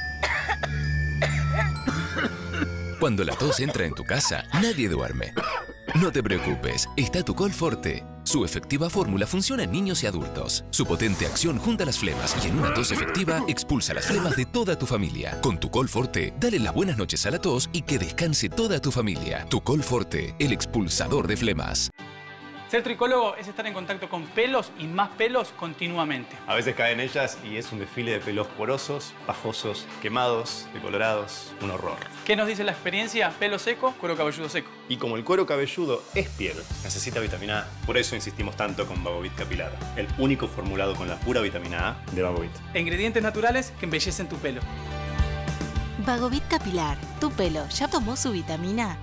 Cuando la tos entra en tu casa, nadie duerme. No te preocupes, está Tucol Forte. Su efectiva fórmula funciona en niños y adultos. Su potente acción junta las flemas y en una tos efectiva expulsa las flemas de toda tu familia. Con Tucol Forte, dale las buenas noches a la tos y que descanse toda tu familia. Tucol Forte, el expulsador de flemas. Ser tricólogo es estar en contacto con pelos y más pelos continuamente. A veces caen ellas y es un desfile de pelos porosos, pajosos, quemados, decolorados, un horror. ¿Qué nos dice la experiencia? Pelo seco, cuero cabelludo seco. Y como el cuero cabelludo es piel, necesita vitamina A. Por eso insistimos tanto con Vagobit Capilar, el único formulado con la pura vitamina A de Vagobit. Ingredientes naturales que embellecen tu pelo. Vagobit Capilar, ¿tu pelo ya tomó su vitamina?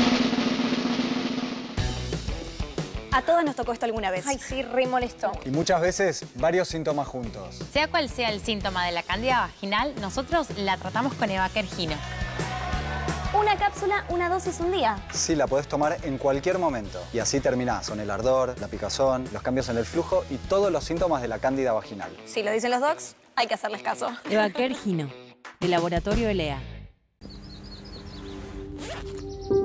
A todas nos tocó esto alguna vez. Ay, sí, re molesto. Y muchas veces varios síntomas juntos. Sea cual sea el síntoma de la cándida vaginal, nosotros la tratamos con Evaquer Gino. Una cápsula, una dosis un día. Sí, la podés tomar en cualquier momento. Y así terminás con el ardor, la picazón, los cambios en el flujo y todos los síntomas de la cándida vaginal. Si lo dicen los docs, hay que hacerles caso. Evaquer Gino, de Laboratorio ELEA.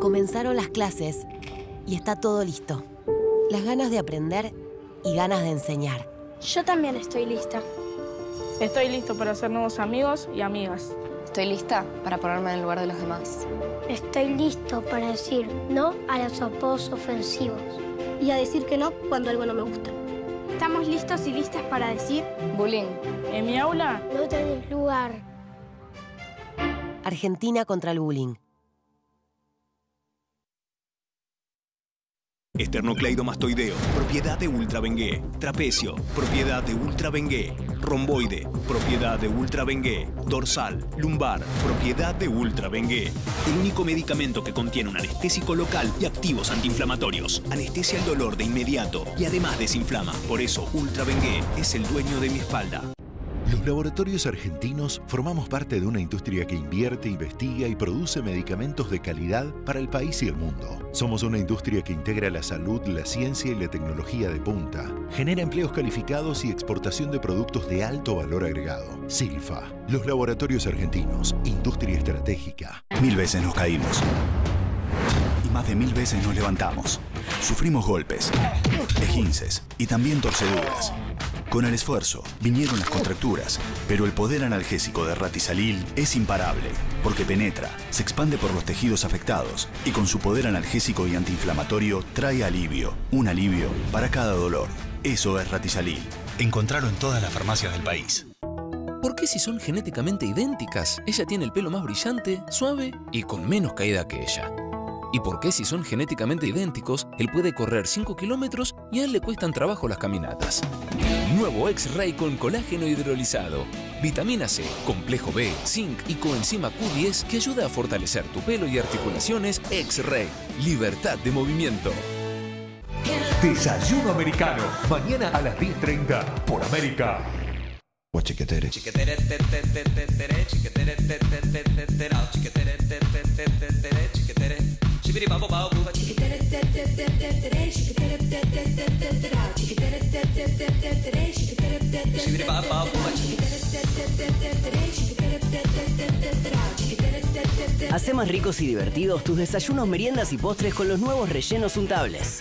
Comenzaron las clases y está todo listo. Las ganas de aprender y ganas de enseñar. Yo también estoy lista. Estoy listo para hacer nuevos amigos y amigas. Estoy lista para ponerme en el lugar de los demás. Estoy listo para decir no a los apodos ofensivos y a decir que no cuando algo no me gusta. Estamos listos y listas para decir bullying. En mi aula no tenés lugar. Argentina contra el bullying. Esternocleidomastoideo, propiedad de Ultra Bengué. Trapecio, propiedad de Ultra Bengué. Romboide, propiedad de Ultra Bengué. Dorsal, lumbar, propiedad de Ultra Bengué. El único medicamento que contiene un anestésico local y activos antiinflamatorios. Anestesia el dolor de inmediato y además desinflama. Por eso Ultra Bengué es el dueño de mi espalda. Los laboratorios argentinos formamos parte de una industria que invierte, investiga y produce medicamentos de calidad para el país y el mundo. Somos una industria que integra la salud, la ciencia y la tecnología de punta. Genera empleos calificados y exportación de productos de alto valor agregado. Silfa, los laboratorios argentinos, industria estratégica. 1000 veces nos caímos. Y más de 1000 veces nos levantamos. Sufrimos golpes, esguinces y también torceduras. Con el esfuerzo vinieron las contracturas, pero el poder analgésico de Ratisalil es imparable, porque penetra, se expande por los tejidos afectados y con su poder analgésico y antiinflamatorio trae alivio, un alivio para cada dolor. Eso es Ratisalil. Encontralo en todas las farmacias del país. ¿Por qué si son genéticamente idénticas, ella tiene el pelo más brillante, suave y con menos caída que ella? ¿Y por qué si son genéticamente idénticos, él puede correr 5 kilómetros y a él le cuestan trabajo las caminatas? Nuevo X-Ray con colágeno hidrolizado, vitamina C, complejo B, zinc y coenzima Q10 que ayuda a fortalecer tu pelo y articulaciones. X-Ray, libertad de movimiento. Desayuno americano, mañana a las 10:30 por América. Chiquetere. Hacé más ricos y divertidos tus desayunos, meriendas y postres con los nuevos rellenos untables.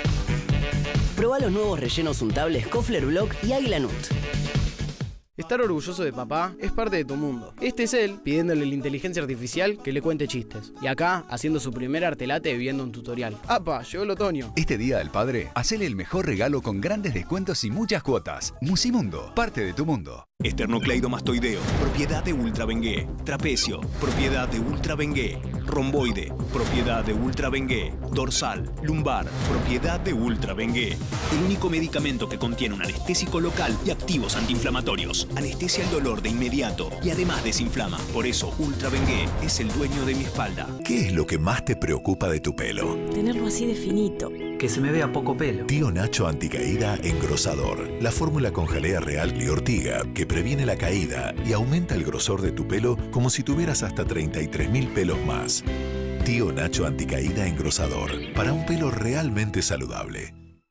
Probá los nuevos rellenos untables Kofler Block y Águila Nut. Estar orgulloso de papá es parte de tu mundo. Este es él pidiéndole a la inteligencia artificial que le cuente chistes. Y acá, haciendo su primer artelate viendo un tutorial. ¡Apa! Llegó el otoño. Este Día del Padre, hacele el mejor regalo con grandes descuentos y muchas cuotas. Musimundo, parte de tu mundo. Esternocleidomastoideo, propiedad de Ultra Bengué. Trapecio, propiedad de Ultra Bengué. Romboide, propiedad de Ultra Bengué. Dorsal, lumbar, propiedad de Ultra Bengué. El único medicamento que contiene un anestésico local y activos antiinflamatorios. Anestesia el dolor de inmediato y además desinflama. Por eso Ultra Bengué es el dueño de mi espalda. ¿Qué es lo que más te preocupa de tu pelo? Tenerlo así de finito. Que se me vea poco pelo. Tío Nacho Anticaída Engrosador. La fórmula con jalea real y ortiga que previene la caída y aumenta el grosor de tu pelo como si tuvieras hasta 33.000 pelos más. Tío Nacho Anticaída Engrosador. Para un pelo realmente saludable.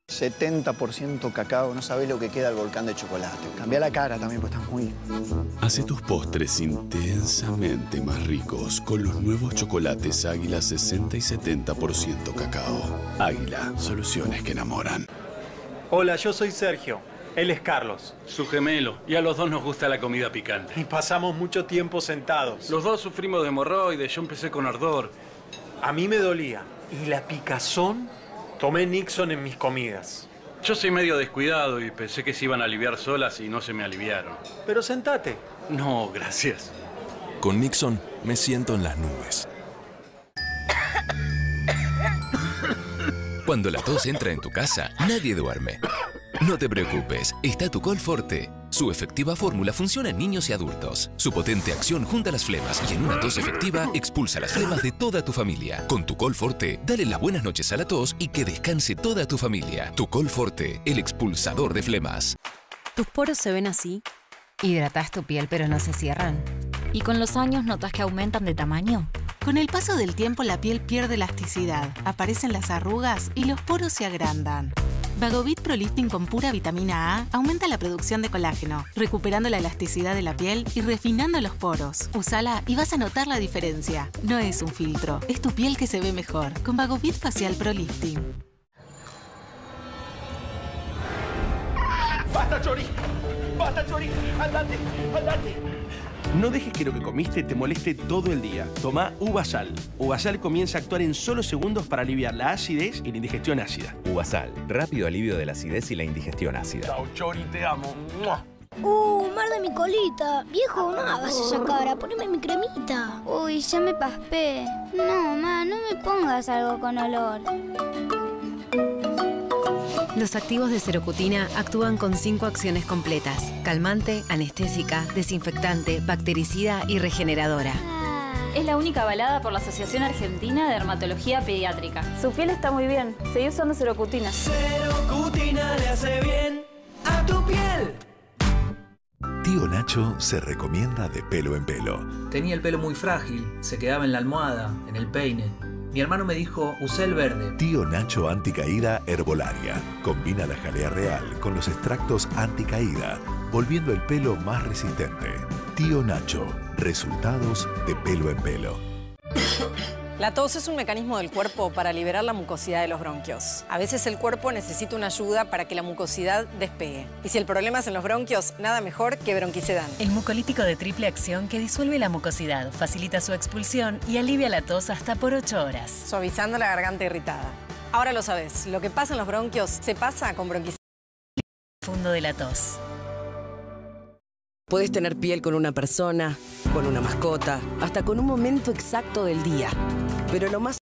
70% cacao, no sabés lo que queda al volcán de chocolate. Cambia la cara también, pues estás muy... Hace tus postres intensamente más ricos con los nuevos chocolates Águila 60 y 70% cacao. Águila, soluciones que enamoran. Hola, yo soy Sergio. Él es Carlos. Su gemelo. Y a los dos nos gusta la comida picante. Y pasamos mucho tiempo sentados. Los dos sufrimos de hemorroides, yo empecé con ardor. A mí me dolía. Y la picazón... Tomé Nixon en mis comidas. Yo soy medio descuidado y pensé que se iban a aliviar solas y no se me aliviaron. Pero sentate. No, gracias. Con Nixon me siento en las nubes. Cuando la tos entra en tu casa, nadie duerme. No te preocupes, está tu Colforte. Su efectiva fórmula funciona en niños y adultos. Su potente acción junta las flemas y en una tos efectiva expulsa las flemas de toda tu familia. Con tu Colforte, dale las buenas noches a la tos y que descanse toda tu familia. Tu Colforte, el expulsador de flemas. ¿Tus poros se ven así? Hidratás tu piel pero no se cierran. ¿Y con los años notas que aumentan de tamaño? Con el paso del tiempo la piel pierde elasticidad, aparecen las arrugas y los poros se agrandan. Vagovit Prolifting con pura vitamina A aumenta la producción de colágeno, recuperando la elasticidad de la piel y refinando los poros. Úsala y vas a notar la diferencia. No es un filtro, es tu piel que se ve mejor. Con Vagovit Facial Prolifting. ¡Basta, Chori! ¡Basta, Chori! ¡Andate! ¡Andate! No dejes que lo que comiste te moleste todo el día. Toma Uvasal. Uvasal comienza a actuar en solo segundos para aliviar la acidez y la indigestión ácida. Uvasal, rápido alivio de la acidez y la indigestión ácida. Chao, Chori, te amo. Mar de mi colita. Viejo, no hagas esa cara. Poneme mi cremita. Uy, ya me paspé. No, ma, no me pongas algo con olor. Los activos de Serocutina actúan con 5 acciones completas: calmante, anestésica, desinfectante, bactericida y regeneradora. Es la única avalada por la Asociación Argentina de Dermatología Pediátrica. Su piel está muy bien. Seguí usando Serocutina. Serocutina le hace bien a tu piel. Tío Nacho se recomienda de pelo en pelo. Tenía el pelo muy frágil, se quedaba en la almohada, en el peine. Mi hermano me dijo, usé el verde. Tío Nacho Anticaída Herbolaria. Combina la jalea real con los extractos anticaída, volviendo el pelo más resistente. Tío Nacho. Resultados de pelo en pelo. La tos es un mecanismo del cuerpo para liberar la mucosidad de los bronquios. A veces el cuerpo necesita una ayuda para que la mucosidad despegue. Y si el problema es en los bronquios, nada mejor que Bronquisedan. El mucolítico de triple acción que disuelve la mucosidad, facilita su expulsión y alivia la tos hasta por 8 horas. Suavizando la garganta irritada. Ahora lo sabes, lo que pasa en los bronquios se pasa con Bronquisedan. Fondo de la tos. Puedes tener piel con una persona, con una mascota, hasta con un momento exacto del día. Pero lo más...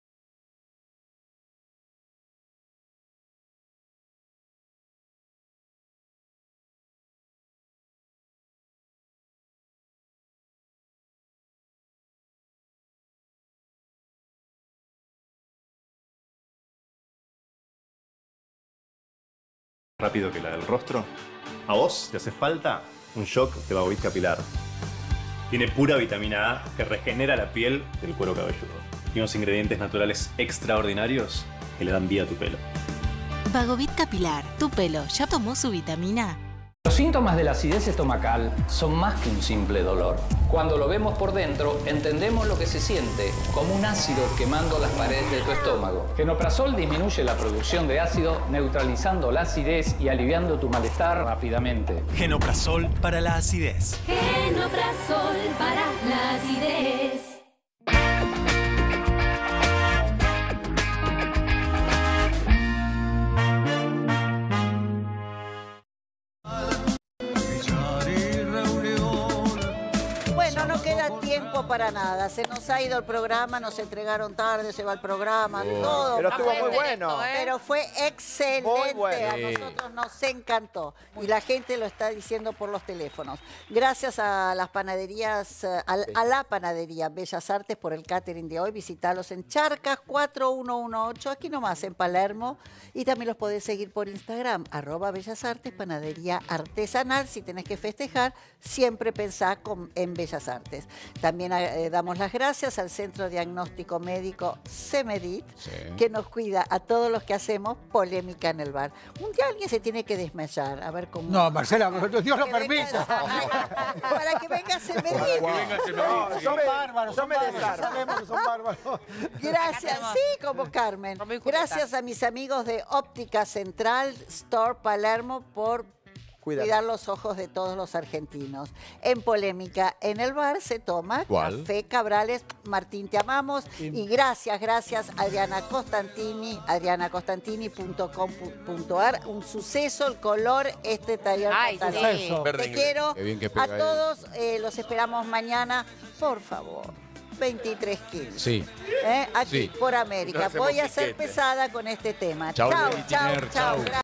Rápido que la del rostro. ¿A vos te hace falta un shock de Vagovit capilar? Tiene pura vitamina A que regenera la piel del cuero cabelludo. Y unos ingredientes naturales extraordinarios que le dan vida a tu pelo. Vagovit Capilar. ¿Tu pelo ya tomó su vitamina? Los síntomas de la acidez estomacal son más que un simple dolor. Cuando lo vemos por dentro, entendemos lo que se siente, como un ácido quemando las paredes de tu estómago. Genoprazol disminuye la producción de ácido, neutralizando la acidez y aliviando tu malestar rápidamente. Genoprazol para la acidez. Genoprazol para la acidez. No queda tiempo para nada. Se nos ha ido el programa, nos entregaron tarde, se va el programa, todo. Pero estuvo muy bueno. Pero fue excelente. Muy bueno. A nosotros nos encantó. Y la gente lo está diciendo por los teléfonos. Gracias a las panaderías, a la panadería Bellas Artes por el catering de hoy. Visitalos en Charcas 4118, aquí nomás en Palermo. Y también los podés seguir por Instagram, @Bellas Artes, panadería artesanal. Si tenés que festejar, siempre pensá en Bellas Artes. También damos las gracias al Centro Diagnóstico Médico CEMEDIT, que nos cuida a todos los que hacemos polémica en el bar. Un día alguien se tiene que desmayar, a ver cómo... No, Marcela, Dios lo permita. Para que venga CEMEDIT. Son bárbaros, sabemos que son bárbaros. Gracias, sí, como Carmen. Gracias a mis amigos de Óptica Central Store Palermo por cuidar los ojos de todos los argentinos. En Polémica en el bar se toma Café Cabrales. Martín, te amamos. Y gracias Adriana Costantini, adrianaconstantini.com.ar. Un suceso, el color, taller. Te quiero a todos. Los esperamos mañana, por favor. 23:15. Sí. Aquí sí. por América. Voy a ser pesada con este tema. Chao.